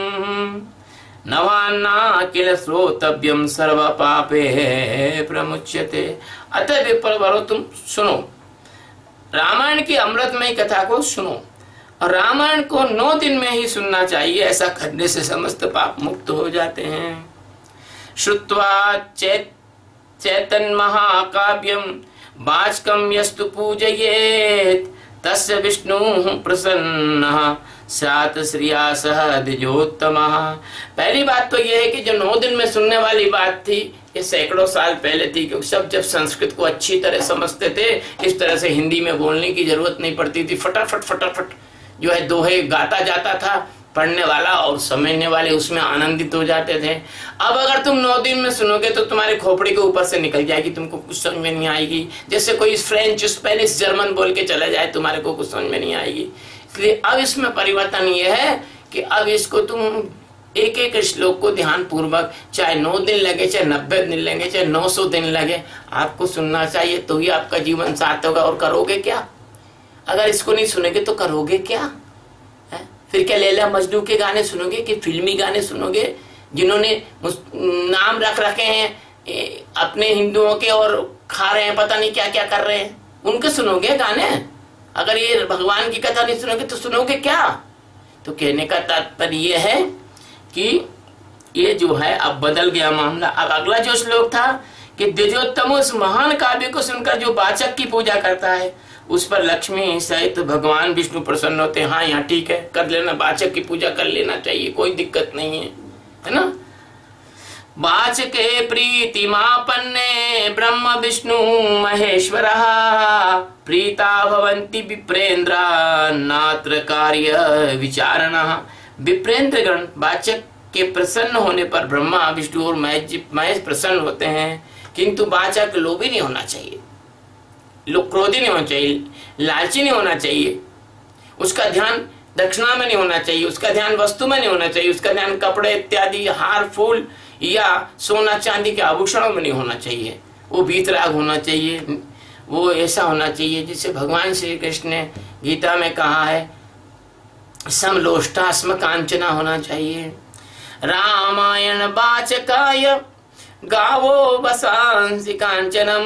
नवान्ना किल श्रोतव्यम सर्व पापे प्रमुच्यते। अतः विप्रवरो, तुम सुनो, रामायण की अमृतमय कथा को सुनो, और रामायण को नौ दिन में ही सुनना चाहिए। ऐसा करने से समस्त पाप मुक्त हो जाते हैं। श्रुत्वा चैत चैतन महाकाव्यम वाचकम यस्तु पूजयेत तस्य विष्णु प्रसन्न सात श्रिया सह द्विजोत्तमः। पहली बात तो यह है कि जो नौ दिन में सुनने वाली बात थी ये सैकड़ों साल पहले थी, क्योंकि सब जब संस्कृत को अच्छी तरह समझते थे इस तरह से हिंदी में बोलने की जरूरत नहीं पड़ती थी। फटाफट फटाफट जो है दोहे गाता जाता था, पढ़ने वाला और समझने वाले उसमें आनंदित हो जाते थे। अब अगर तुम नौ दिन में सुनोगे तो तुम्हारे खोपड़ी के ऊपर से निकल जाएगी, तुमको कुछ समझ में नहीं आएगी। जैसे कोई फ्रेंच, स्पेनिश, जर्मन बोल के चला जाए, तुम्हारे को कुछ समझ में नहीं आएगी। इसलिए अब इसमें परिवर्तन ये है कि अब इसको तुम एक एक श्लोक को ध्यान पूर्वक, चाहे नौ दिन लगे, चाहे नब्बे दिन लगे, चाहे नौ सौ दिन लगे, आपको सुनना चाहिए, तो ही आपका जीवन सार्थक होगा। और करोगे क्या? अगर इसको नहीं सुनोगे तो करोगे क्या? है? फिर क्या लैला मजनू के गाने सुनोगे कि फिल्मी गाने सुनोगे जिन्होंने नाम रख रखे हैं अपने हिंदुओं के और खा रहे हैं, पता नहीं क्या क्या कर रहे हैं, उनके सुनोगे गाने? अगर ये भगवान की कथा नहीं सुनोगे तो सुनोगे क्या? तो कहने का तात्पर्य ये है कि ये जो है अब बदल गया मामला। अब अगला जो श्लोक था कि द्विजोत्तम, उस महान काव्य को सुनकर जो वाचक की पूजा करता है उस पर लक्ष्मी सहित भगवान विष्णु प्रसन्न होते हैं। हाँ, यहाँ ठीक है, कर लेना, वाचक की पूजा कर लेना चाहिए, कोई दिक्कत नहीं है, है ना। वाचके प्रीतिमापन्ने ब्रह्म विष्णु महेश्वर प्रीता भवन्ति विप्रेन्द्र नात्र कार्य विचारण। विप्रेन्द्र गण वाचक के प्रसन्न होने पर ब्रह्मा विष्णु और महेश प्रसन्न होते हैं, किंतु वाचक लोभी नहीं होना चाहिए, लोग क्रोधी नहीं होना चाहिए, लालची नहीं होना चाहिए, उसका ध्यान दक्षिणा में नहीं होना चाहिए, उसका ध्यान वस्तु में नहीं होना चाहिए, उसका ध्यान कपड़े इत्यादि हार फूल या सोना चांदी के आभूषणों में नहीं होना चाहिए। वो वीतराग होना चाहिए, वो ऐसा होना चाहिए जिसे भगवान श्री कृष्ण ने गीता में कहा है, समलोष्टास्म कांचना होना चाहिए। रामायण वाचकाय गावो वसांसि कांचनम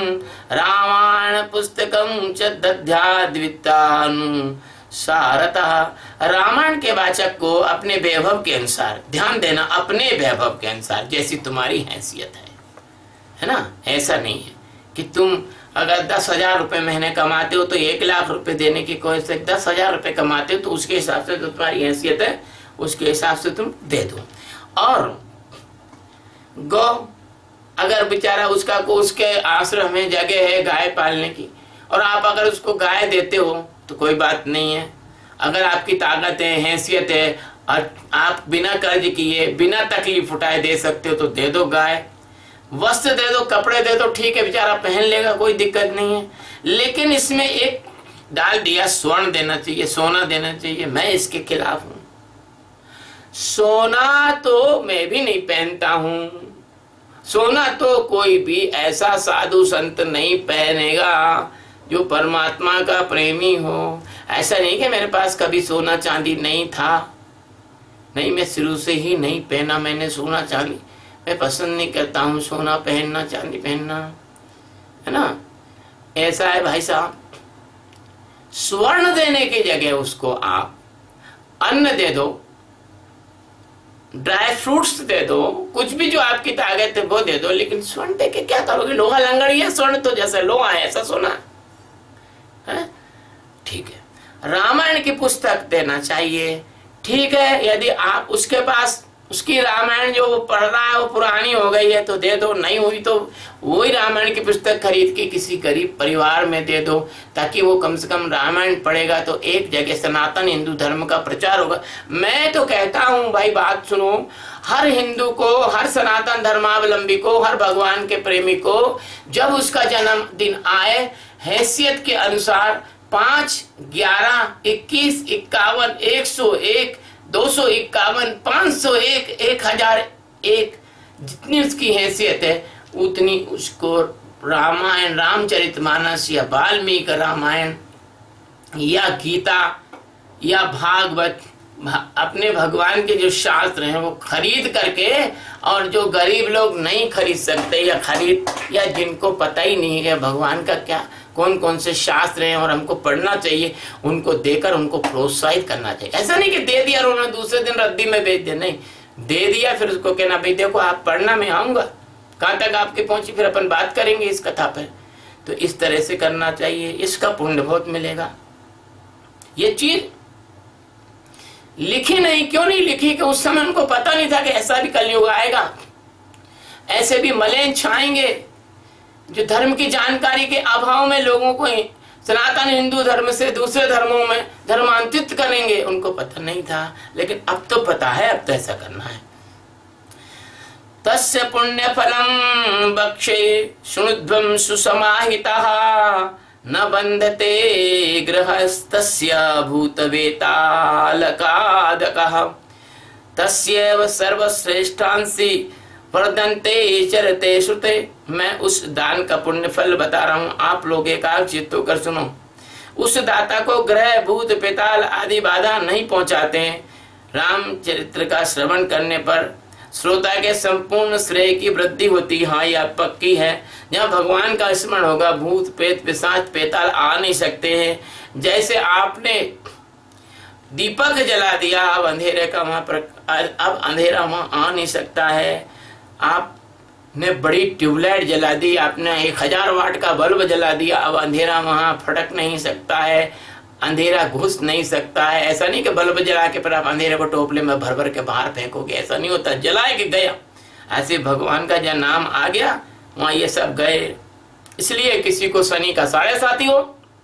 रामायण पुस्तकम च दध्याद्वित्तानु सारतः। रामायण के वाचक को अपने वैभव के अनुसार ध्यान देना, अपने वैभव के अनुसार, जैसी तुम्हारी हैसियत है, है ना। ऐसा नहीं है कि तुम अगर दस हजार रुपए महीने कमाते हो तो एक लाख रुपए देने की कोई से, दस हजार रुपए कमाते हो तो उसके हिसाब से जो तुम्हारी हैसियत है उसके हिसाब से तुम दे दो। और गौ, अगर बेचारा उसका को उसके आश्रम में जगह है गाय पालने की, और आप अगर उसको गाय देते हो तो कोई बात नहीं है। अगर आपकी ताकत है, हैसियत है और आप बिना कर्ज किए, बिना तकलीफ उठाए दे सकते हो तो दे दो गाय। वस्त्र दे दो, कपड़े दे दो, ठीक है, बेचारा पहन लेगा, कोई दिक्कत नहीं है। लेकिन इसमें एक डाल दिया, स्वर्ण देना चाहिए, सोना देना चाहिए, मैं इसके खिलाफ हूं। सोना तो मैं भी नहीं पहनता हूं, सोना तो कोई भी ऐसा साधु संत नहीं पहनेगा जो परमात्मा का प्रेमी हो। ऐसा नहीं कि मेरे पास कभी सोना चांदी नहीं था, नहीं, मैं शुरू से ही नहीं पहना मैंने सोना चांदी, मैं पसंद नहीं करता हूं सोना पहनना, चांदी पहनना, है ना। ऐसा है भाई साहब, स्वर्ण देने की जगह उसको आप अन्न दे दो, ड्राई फ्रूट्स दे दो, कुछ भी जो आपकी ताकत है वो दे दो, लेकिन स्वर्ण दे के क्या करोगे? लोहा लंगड़ी है, स्वर्ण तो जैसा लोहा है ऐसा सोना है, ठीक है। रामायण की पुस्तक देना चाहिए, ठीक है। यदि आप उसके पास उसकी रामायण जो वो पढ़ रहा है वो पुरानी हो गई है तो दे दो, नहीं हुई तो वही रामायण की पुस्तक खरीद के किसी गरीब परिवार में दे दो, ताकि वो कम से कम रामायण पढ़ेगा तो एक जगह सनातन हिंदू धर्म का प्रचार होगा। मैं तो कहता हूँ भाई, बात सुनो, हर हिंदू को, हर सनातन धर्मावलंबी को, हर भगवान के प्रेमी को जब उसका जन्मदिन आए, हैसियत के अनुसार पांच, ग्यारह, इक्कीस, इक्यावन, एक सौ एक, दो सौ इक्यावन, पांच सौ एक, एक हजार एक, जितनी उसकी हैसियत है उतनी उसको रामायण, रामचरितमानस या वाल्मीकि रामायण या गीता या भागवत, अपने भगवान के जो शास्त्र हैं वो खरीद करके, और जो गरीब लोग नहीं खरीद सकते या खरीद या जिनको पता ही नहीं है भगवान का क्या कौन कौन से शास्त्र हैं और हमको पढ़ना चाहिए, उनको देकर उनको प्रोत्साहित करना चाहिए। ऐसा नहीं कि दे दिया और उन्होंने दूसरे दिन रद्दी में बेच दिया, नहीं, दे दिया फिर उसको कहना भाई देखो आप पढ़ना, मैं आऊंगा, कहाँ तक आपकी पहुंची फिर अपन बात करेंगे इस कथा पर। तो इस तरह से करना चाहिए, इसका पुण्य बहुत मिलेगा। ये चीज लिखी नहीं, क्यों नहीं लिखी कि उस समय उनको पता नहीं था कि ऐसा भी कलयुग आएगा, ऐसे भी मलेन छाएंगे जो धर्म की जानकारी के अभाव में लोगों को सनातन हिंदू धर्म से दूसरे धर्मों में धर्मांतरित करेंगे। उनको पता नहीं था, लेकिन अब तो पता है, अब तो ऐसा करना है। तस्य पुण्य फलम बक्षे शुणुध्वं सुसमाहितः न बंधते गृहस्थस्य भूतवेतालकादकः तस्यैव सर्वश्रेष्ठांसि वर्धन्ते चरते श्रुते। मैं उस दान का पुण्य फल बता रहा हूँ, आप लोग एकाग्रचित्त होकर सुनो। उस दाता को ग्रह, भूत, पेताल आदि बाधा नहीं पहुंचाते हैं। रामचरित्र का श्रवण करने पर श्रोता के संपूर्ण श्रेय की वृद्धि होती है। हाँ, यह पक्की है। जहाँ भगवान का स्मरण होगा भूत, प्रेत, पिशाच, पेताल आ नहीं सकते हैं। जैसे आपने दीपक जला दिया, अब अंधेरे का वहां पर अब अंधेरा वहां आ नहीं सकता है। आपने बड़ी ट्यूबलाइट जला दी, आपने एक हजार वाट का बल्ब जला दिया, अब अंधेरा वहां फटक नहीं सकता है, अंधेरा घुस नहीं सकता है। ऐसा नहीं कि बल्ब जला के पर आप अंधेरे को टोपले में भर भर के बाहर फेंकोगे, ऐसा नहीं होता, जलाए के गया। ऐसे भगवान का जहाँ नाम आ गया वहां ये सब गए। इसलिए किसी को शनि का साढ़े साथी हो,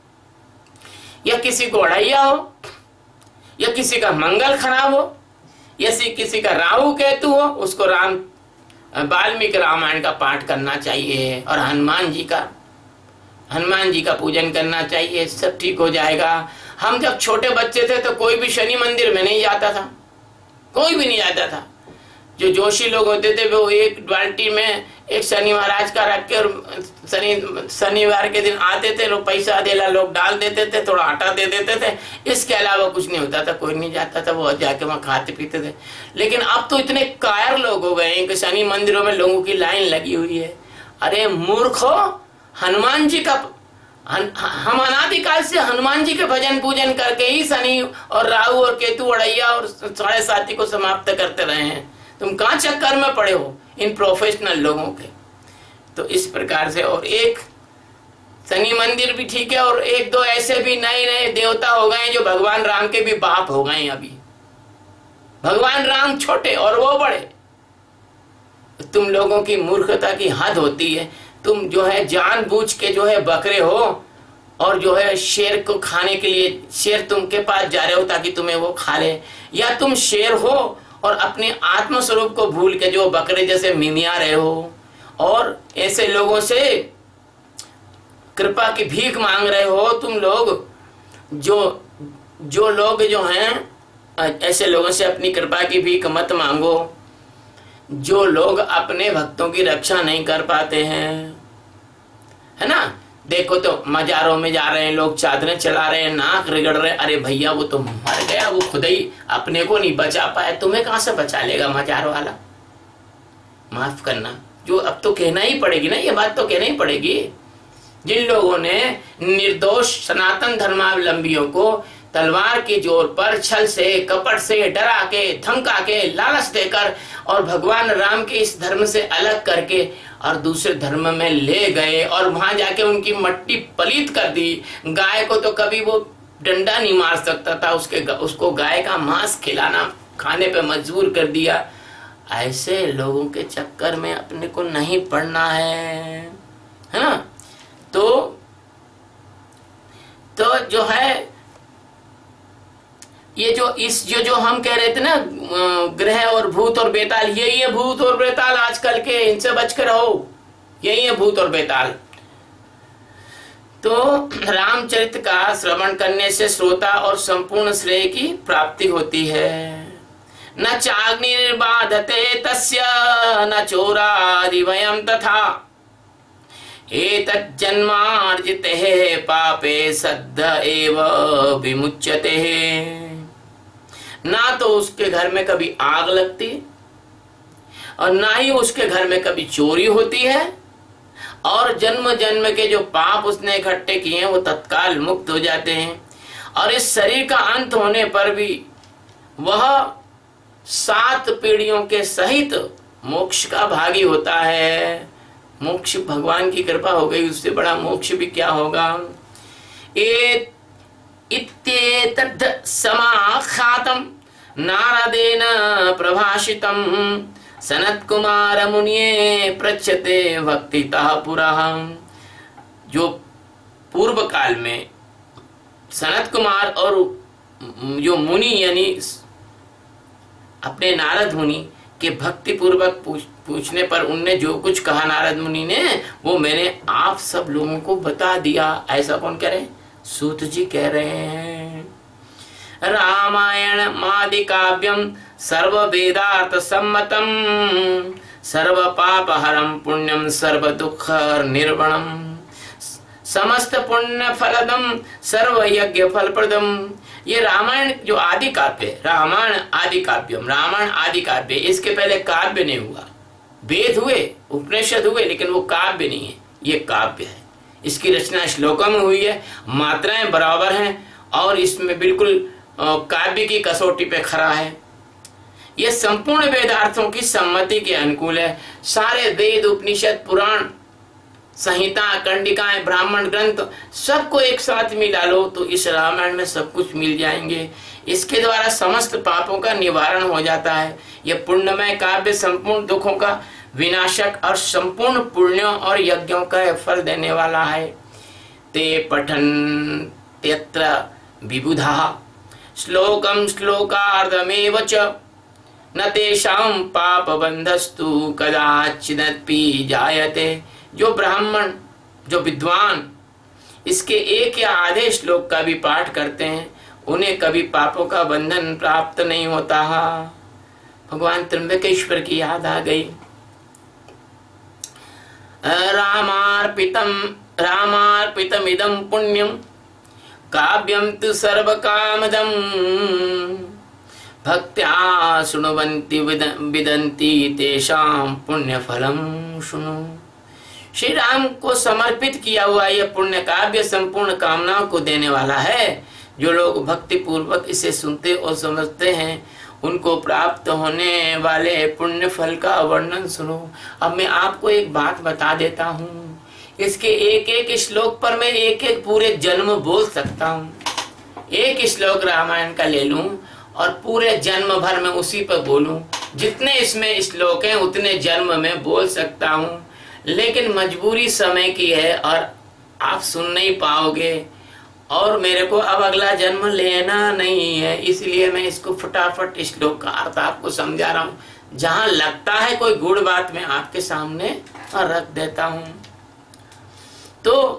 या किसी को अढ़ैया हो, या किसी का मंगल खराब हो, या किसी का राहु केतु हो, उसको राम वाल्मीकि रामायण का पाठ करना चाहिए और हनुमान जी का हनुमान जी का पूजन करना चाहिए, सब ठीक हो जाएगा। हम जब छोटे बच्चे थे तो कोई भी शनि मंदिर में नहीं जाता था, कोई भी नहीं जाता था। जो जोशी लोग होते थे वो एक बाल्टी में एक शनि महाराज का रख के और शनि शनिवार के दिन आते थे, लोग पैसा देला लोग डाल देते थे, थोड़ा आटा दे देते थे, इसके अलावा कुछ नहीं होता था, कोई नहीं जाता था, वो जाके वहां खाते पीते थे। लेकिन अब तो इतने कायर लोग हो गए हैं कि शनि मंदिरों में लोगों की लाइन लगी हुई है। अरे मूर्खो, हनुमान जी का हम अनादिकाल से हनुमान जी के भजन पूजन करके ही शनि और राहु और केतु, अड़ैया और साढ़े साथी को समाप्त करते रहे हैं। तुम कहाँ चक्कर में पड़े हो इन प्रोफेशनल लोगों के। तो इस प्रकार से, और एक शनि मंदिर भी ठीक है, और एक दो ऐसे भी नए नए देवता हो गए जो भगवान राम के भी बाप हो गए। अभी भगवान राम छोटे और वो बड़े। तुम लोगों की मूर्खता की हद होती है। तुम जो है जानबूझ के जो है बकरे हो और जो है शेर को खाने के लिए शेर तुम के पास जा रहे हो ताकि तुम्हें वो खा ले, या तुम शेर हो और अपने आत्म स्वरूप को भूल के जो बकरे जैसे मिमिया रहे हो और ऐसे लोगों से कृपा की भीख मांग रहे हो। तुम लोग जो जो लोग जो हैं ऐसे लोगों से अपनी कृपा की भीख मत मांगो। जो लोग अपने भक्तों की रक्षा नहीं कर पाते हैं, है ना, देखो तो मजारों में जा रहे हैं लोग, चादरें चला रहे हैं, नाक रगड़ रहे हैं। अरे भैया वो तो मर गया, वो खुद ही अपने को नहीं बचा पाया, तुम्हें कहां से बचा लेगा मजार वाला। माफ करना, जो अब तो कहना ही पड़ेगी ना, ये बात तो कहना ही पड़ेगी। जिन लोगों ने निर्दोष सनातन धर्मावलंबियों को तलवार की जोर पर छल से, कपट से, डरा के, धमका के, लालच देकर और भगवान राम के इस धर्म से अलग करके और दूसरे धर्म में ले गए और वहां जाके उनकी मट्टी पलीत कर दी। गाय को तो कभी वो डंडा नहीं मार सकता था, उसके उसको गाय का मांस खिलाना खाने पे मजबूर कर दिया। ऐसे लोगों के चक्कर में अपने को नहीं पड़ना है, है ना। तो तो जो है ये जो इस जो जो हम कह रहे थे ना, ग्रह और भूत और बेताल, यही है भूत और बेताल आजकल के, इनसे बच कर रहो, यही है भूत और बेताल। तो रामचरित का श्रवण करने से श्रोता और संपूर्ण श्रेय की प्राप्ति होती है। न चाग्निर्बाधते तस्य न चोरादिवयम् तथा एतत् जन्मार्जिते पापे सद्ध एव विमुच्यते। ना तो उसके घर में कभी आग लगती और ना ही उसके घर में कभी चोरी होती है, और जन्म जन्म के जो पाप उसने इकट्ठे किए हैं वो तत्काल मुक्त हो जाते हैं। और इस शरीर का अंत होने पर भी वह सात पीढ़ियों के सहित मोक्ष का भागी होता है। मोक्ष भगवान की कृपा हो गई, उससे बड़ा मोक्ष भी क्या होगा। ए इत्येतद् समाख्यातम् नारदेन प्रभाषितम् सनत्कुमार मुनिये पृच्छते भक्तितः पुरः। जो पूर्व काल में सनत कुमार और जो मुनि यानी अपने नारद मुनि के भक्ति पूर्वक पूछ, पूछने पर उनने जो कुछ कहा नारद मुनि ने, वो मैंने आप सब लोगों को बता दिया। ऐसा कौन कह रहे हैं? सूत जी कह रहे हैं। रामायण मादि काव्यम सर्व वेदार्थ सम्मतम सर्व पाप हरम पुण्यम सर्व दुख निर्वणम समस्त पुण्य फलदम सर्व यज्ञ फलप्रदम। ये रामायण जो आदि काव्य, रामायण आदि काव्यम, रामायण आदि काव्य, इसके पहले काव्य नहीं हुआ। वेद हुए, उपनिषद हुए, लेकिन वो काव्य नहीं है, ये काव्य है। इसकी रचना श्लोकों में हुई है, मात्राएं बराबर हैं और इसमें बिल्कुल काव्य की कसौटी पे खड़ा है। यह संपूर्ण वेदार्थों की सम्मति के अनुकूल है। सारे वेद, उपनिषद, पुराण, संहिता, कंडिकाएं, ब्राह्मण ग्रंथ सबको एक साथ मिला लो तो इस रामायण में सब कुछ मिल जाएंगे। इसके द्वारा समस्त पापों का निवारण हो जाता है। यह पुण्यमय काव्य संपूर्ण दुखों का विनाशक और संपूर्ण पुण्यों और यज्ञों का फल देने वाला है। ते पठन त्यत्र विबुधा श्लोकम श्लोकार्धमेव च न तेषां पापबंधस्तु कदाचिदपि जायते। जो ब्राह्मण, जो विद्वान इसके एक या आधे श्लोक का भी पाठ करते हैं, उन्हें कभी पापों का बंधन प्राप्त नहीं होता। भगवान त्र्यंबकेश्वर की याद आ गई। रामार्पितम रामार्पितम इदं पुण्यम काव्यम तु सर्व कामदम भक्त्या शृण्वन्ति विदन्ति तेषां पुण्य फलम शृणु। श्री राम को समर्पित किया हुआ यह पुण्य काव्य संपूर्ण कामनाओं को देने वाला है। जो लोग भक्ति पूर्वक इसे सुनते और समझते हैं उनको प्राप्त होने वाले पुण्य फल का वर्णन सुनो। अब मैं आपको एक बात बता देता हूँ, इसके एक एक श्लोक पर मैं एक एक पूरे जन्म बोल सकता हूँ। एक श्लोक रामायण का ले लूं और पूरे जन्म भर में उसी पर बोलूं। जितने इसमें श्लोक हैं उतने जन्म में बोल सकता हूँ, लेकिन मजबूरी समय की है और आप सुन नहीं पाओगे और मेरे को अब अगला जन्म लेना नहीं है, इसलिए मैं इसको फटाफट श्लोक का अर्थ आपको समझा रहा हूँ। जहां लगता है कोई गुड़ बात मैं आपके सामने रख देता हूं। तो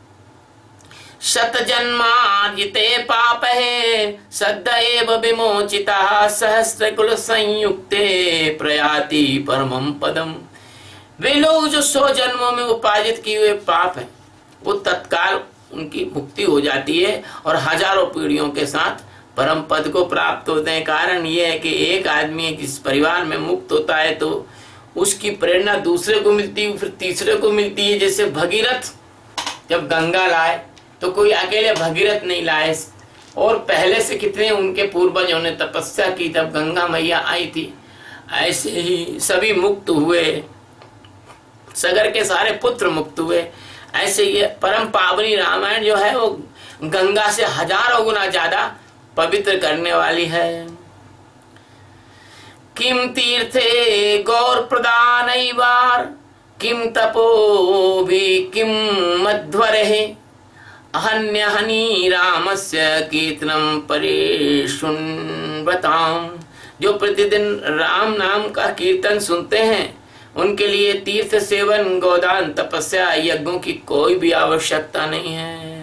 शतजन्मार्जिते पापहे सद्दैव विमोचिता सहस्र कुल संयुक्ते प्रयाति परमं पदम। वे लोग जो सौ जन्मों में उपार्जित किए हुए पाप है वो तत्काल उनकी मुक्ति हो जाती है और हजारों पीढ़ियों के साथ परम पद को प्राप्त होते हैं। कारण यह है कि एक आदमी जिस परिवार में मुक्त होता है तो उसकी प्रेरणा दूसरे को मिलती है, फिर तीसरे को मिलती है। जैसे भगीरथ जब गंगा लाए तो कोई अकेले भगीरथ नहीं लाए, और पहले से कितने उनके पूर्वजों ने तपस्या की तब गंगा मैया आई थी। ऐसे ही सभी मुक्त हुए, सगर के सारे पुत्र मुक्त हुए। ऐसे ये परम पावनी रामायण जो है वो गंगा से हजारों गुना ज्यादा पवित्र करने वाली है। किम तीर्थे गौर प्रदानैवार किम तपो भी किम मध्वरे अहन्यहनि रामस्य कीर्तनम परेशुन्वताम। जो प्रतिदिन राम नाम का कीर्तन सुनते हैं उनके लिए तीर्थ सेवन, गोदान, तपस्या, यज्ञों की कोई भी आवश्यकता नहीं है।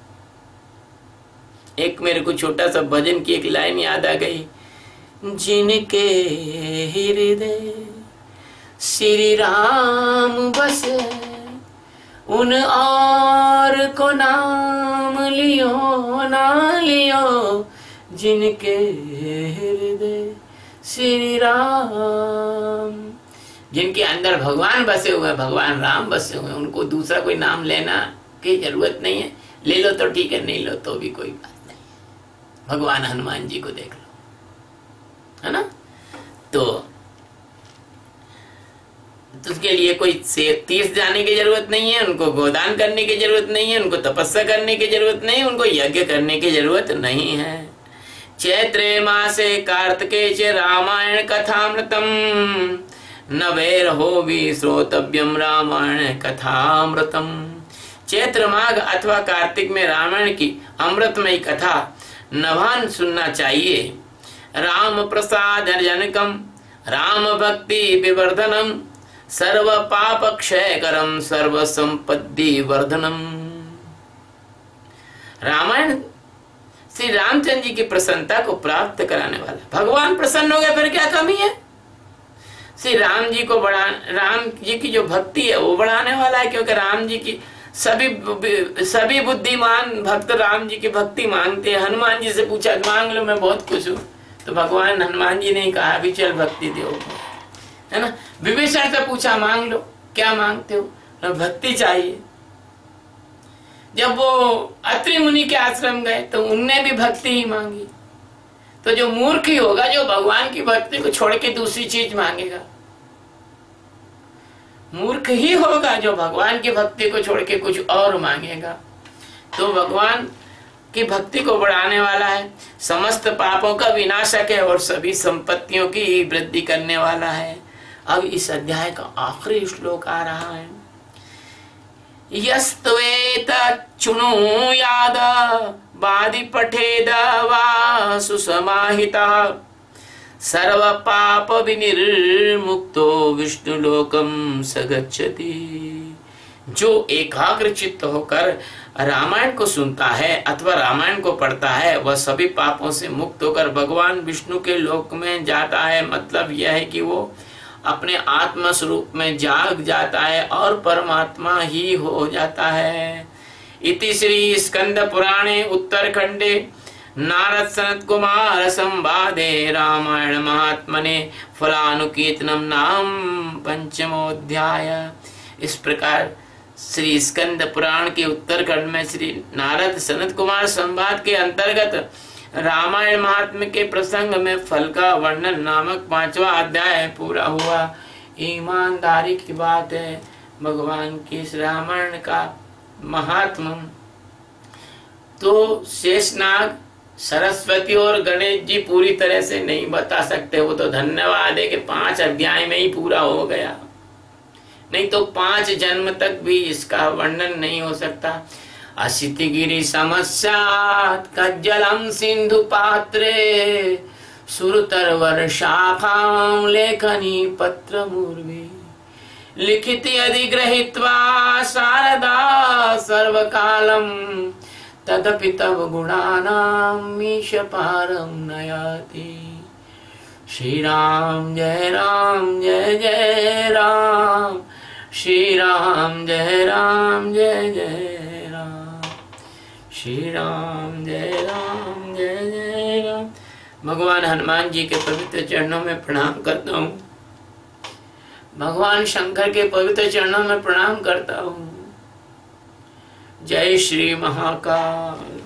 एक मेरे को छोटा सा भजन की एक लाइन याद आ गई। जिनके हृदय श्री राम बसे उन और को नाम लियो ना लियो। जिनके हृदय श्री राम, जिनके अंदर भगवान बसे हुए, भगवान राम बसे हुए, उनको दूसरा कोई नाम लेना की जरूरत नहीं है। ले लो तो ठीक है, नहीं लो तो भी कोई बात नहीं है। भगवान हनुमान जी को देख लो, है ना। तो तो उसके लिए कोई तीर्थ जाने की जरूरत नहीं है, उनको गोदान करने की जरूरत नहीं है, उनको तपस्या करने की जरूरत नहीं है, उनको यज्ञ करने की जरूरत नहीं है। चैत्रे मासे कार्तिके च रामायण कथामृतम नवैरहो भी श्रोतव्यम रामायण कथामृतम। चैत्र माघ अथवा कार्तिक में रामायण की अमृतमयी कथा नवान सुनना चाहिए। राम प्रसाद जनकम राम भक्ति विवर्धनम सर्व पाप क्षयकरम सर्व संपत्ति वर्धनम। रामायण श्री रामचंद्र जी की प्रसन्नता को प्राप्त कराने वाला। भगवान प्रसन्न हो गए फिर क्या कमी है। श्री राम जी को बढ़ा राम जी की जो भक्ति है वो बढ़ाने वाला है, क्योंकि राम जी की सभी सभी बुद्धिमान भक्त राम जी की भक्ति मांगते हैं। हनुमान जी से पूछा मांग लो मैं बहुत खुश हूँ, तो भगवान हनुमान जी ने कहा अभी चल भक्ति दो, है ना। विभीषण से पूछा मांग लो, क्या मांगते हो, तो भक्ति चाहिए। जब वो अत्रि मुनि के आश्रम गए तो उनने भी भक्ति ही मांगी। तो जो मूर्ख ही होगा जो भगवान की भक्ति को छोड़ के दूसरी चीज मांगेगा, मूर्ख ही होगा जो भगवान की भक्ति को छोड़ के कुछ और मांगेगा। तो भगवान की भक्ति को बढ़ाने वाला है, समस्त पापों का विनाशक है और सभी संपत्तियों की वृद्धि करने वाला है। अब इस अध्याय का आखिरी श्लोक आ रहा है। यस्त्वेत चुनुयाद बादि पठेद वा सुसमाहिता सर्व पाप विनिर्मुक्तो विष्णु लोकम सगच्छति। जो एकाग्र चित्त होकर रामायण को सुनता है अथवा रामायण को पढ़ता है वह सभी पापों से मुक्त होकर भगवान विष्णु के लोक में जाता है। मतलब यह है कि वो अपने आत्म स्वरूप में जाग जाता है और परमात्मा ही हो जाता है। इति श्री स्कंद पुराणे उत्तरखंडे नारद सनत कुमार संवादे रामायण महात्मने फलानुकीर्तनम नाम पंचमोध्याय। इस प्रकार श्री स्कंद पुराण के उत्तरखंड में श्री नारद सनत कुमार संवाद के अंतर्गत रामायण महात्म्य के प्रसंग में फल का वर्णन नामक पांचवा अध्याय पूरा हुआ। ईमानदारी की बात है, भगवान की इस रामायण का महात्म तो शेषनाग, सरस्वती और गणेश जी पूरी तरह से नहीं बता सकते। वो तो धन्यवाद है कि पांच अध्याय में ही पूरा हो गया, नहीं तो पांच जन्म तक भी इसका वर्णन नहीं हो सकता। असितगिरि समस्यात् कज्जलम सिंधु पात्रे सुरतर वर्षाखां लेखनी पत्र मूर्वी लिखिति अधिग्रहीत्वा शारदा सर्वकालम तदपि तव गुणानां मीश पारं नयाति। श्री राम जय राम जय जय राम, श्री राम जय राम जय जय राम, श्री राम जय राम जय जय राम। भगवान हनुमान जी के पवित्र चरणों में प्रणाम करता हूँ, भगवान शंकर के पवित्र चरणों में प्रणाम करता हूँ। जय श्री महाकाल।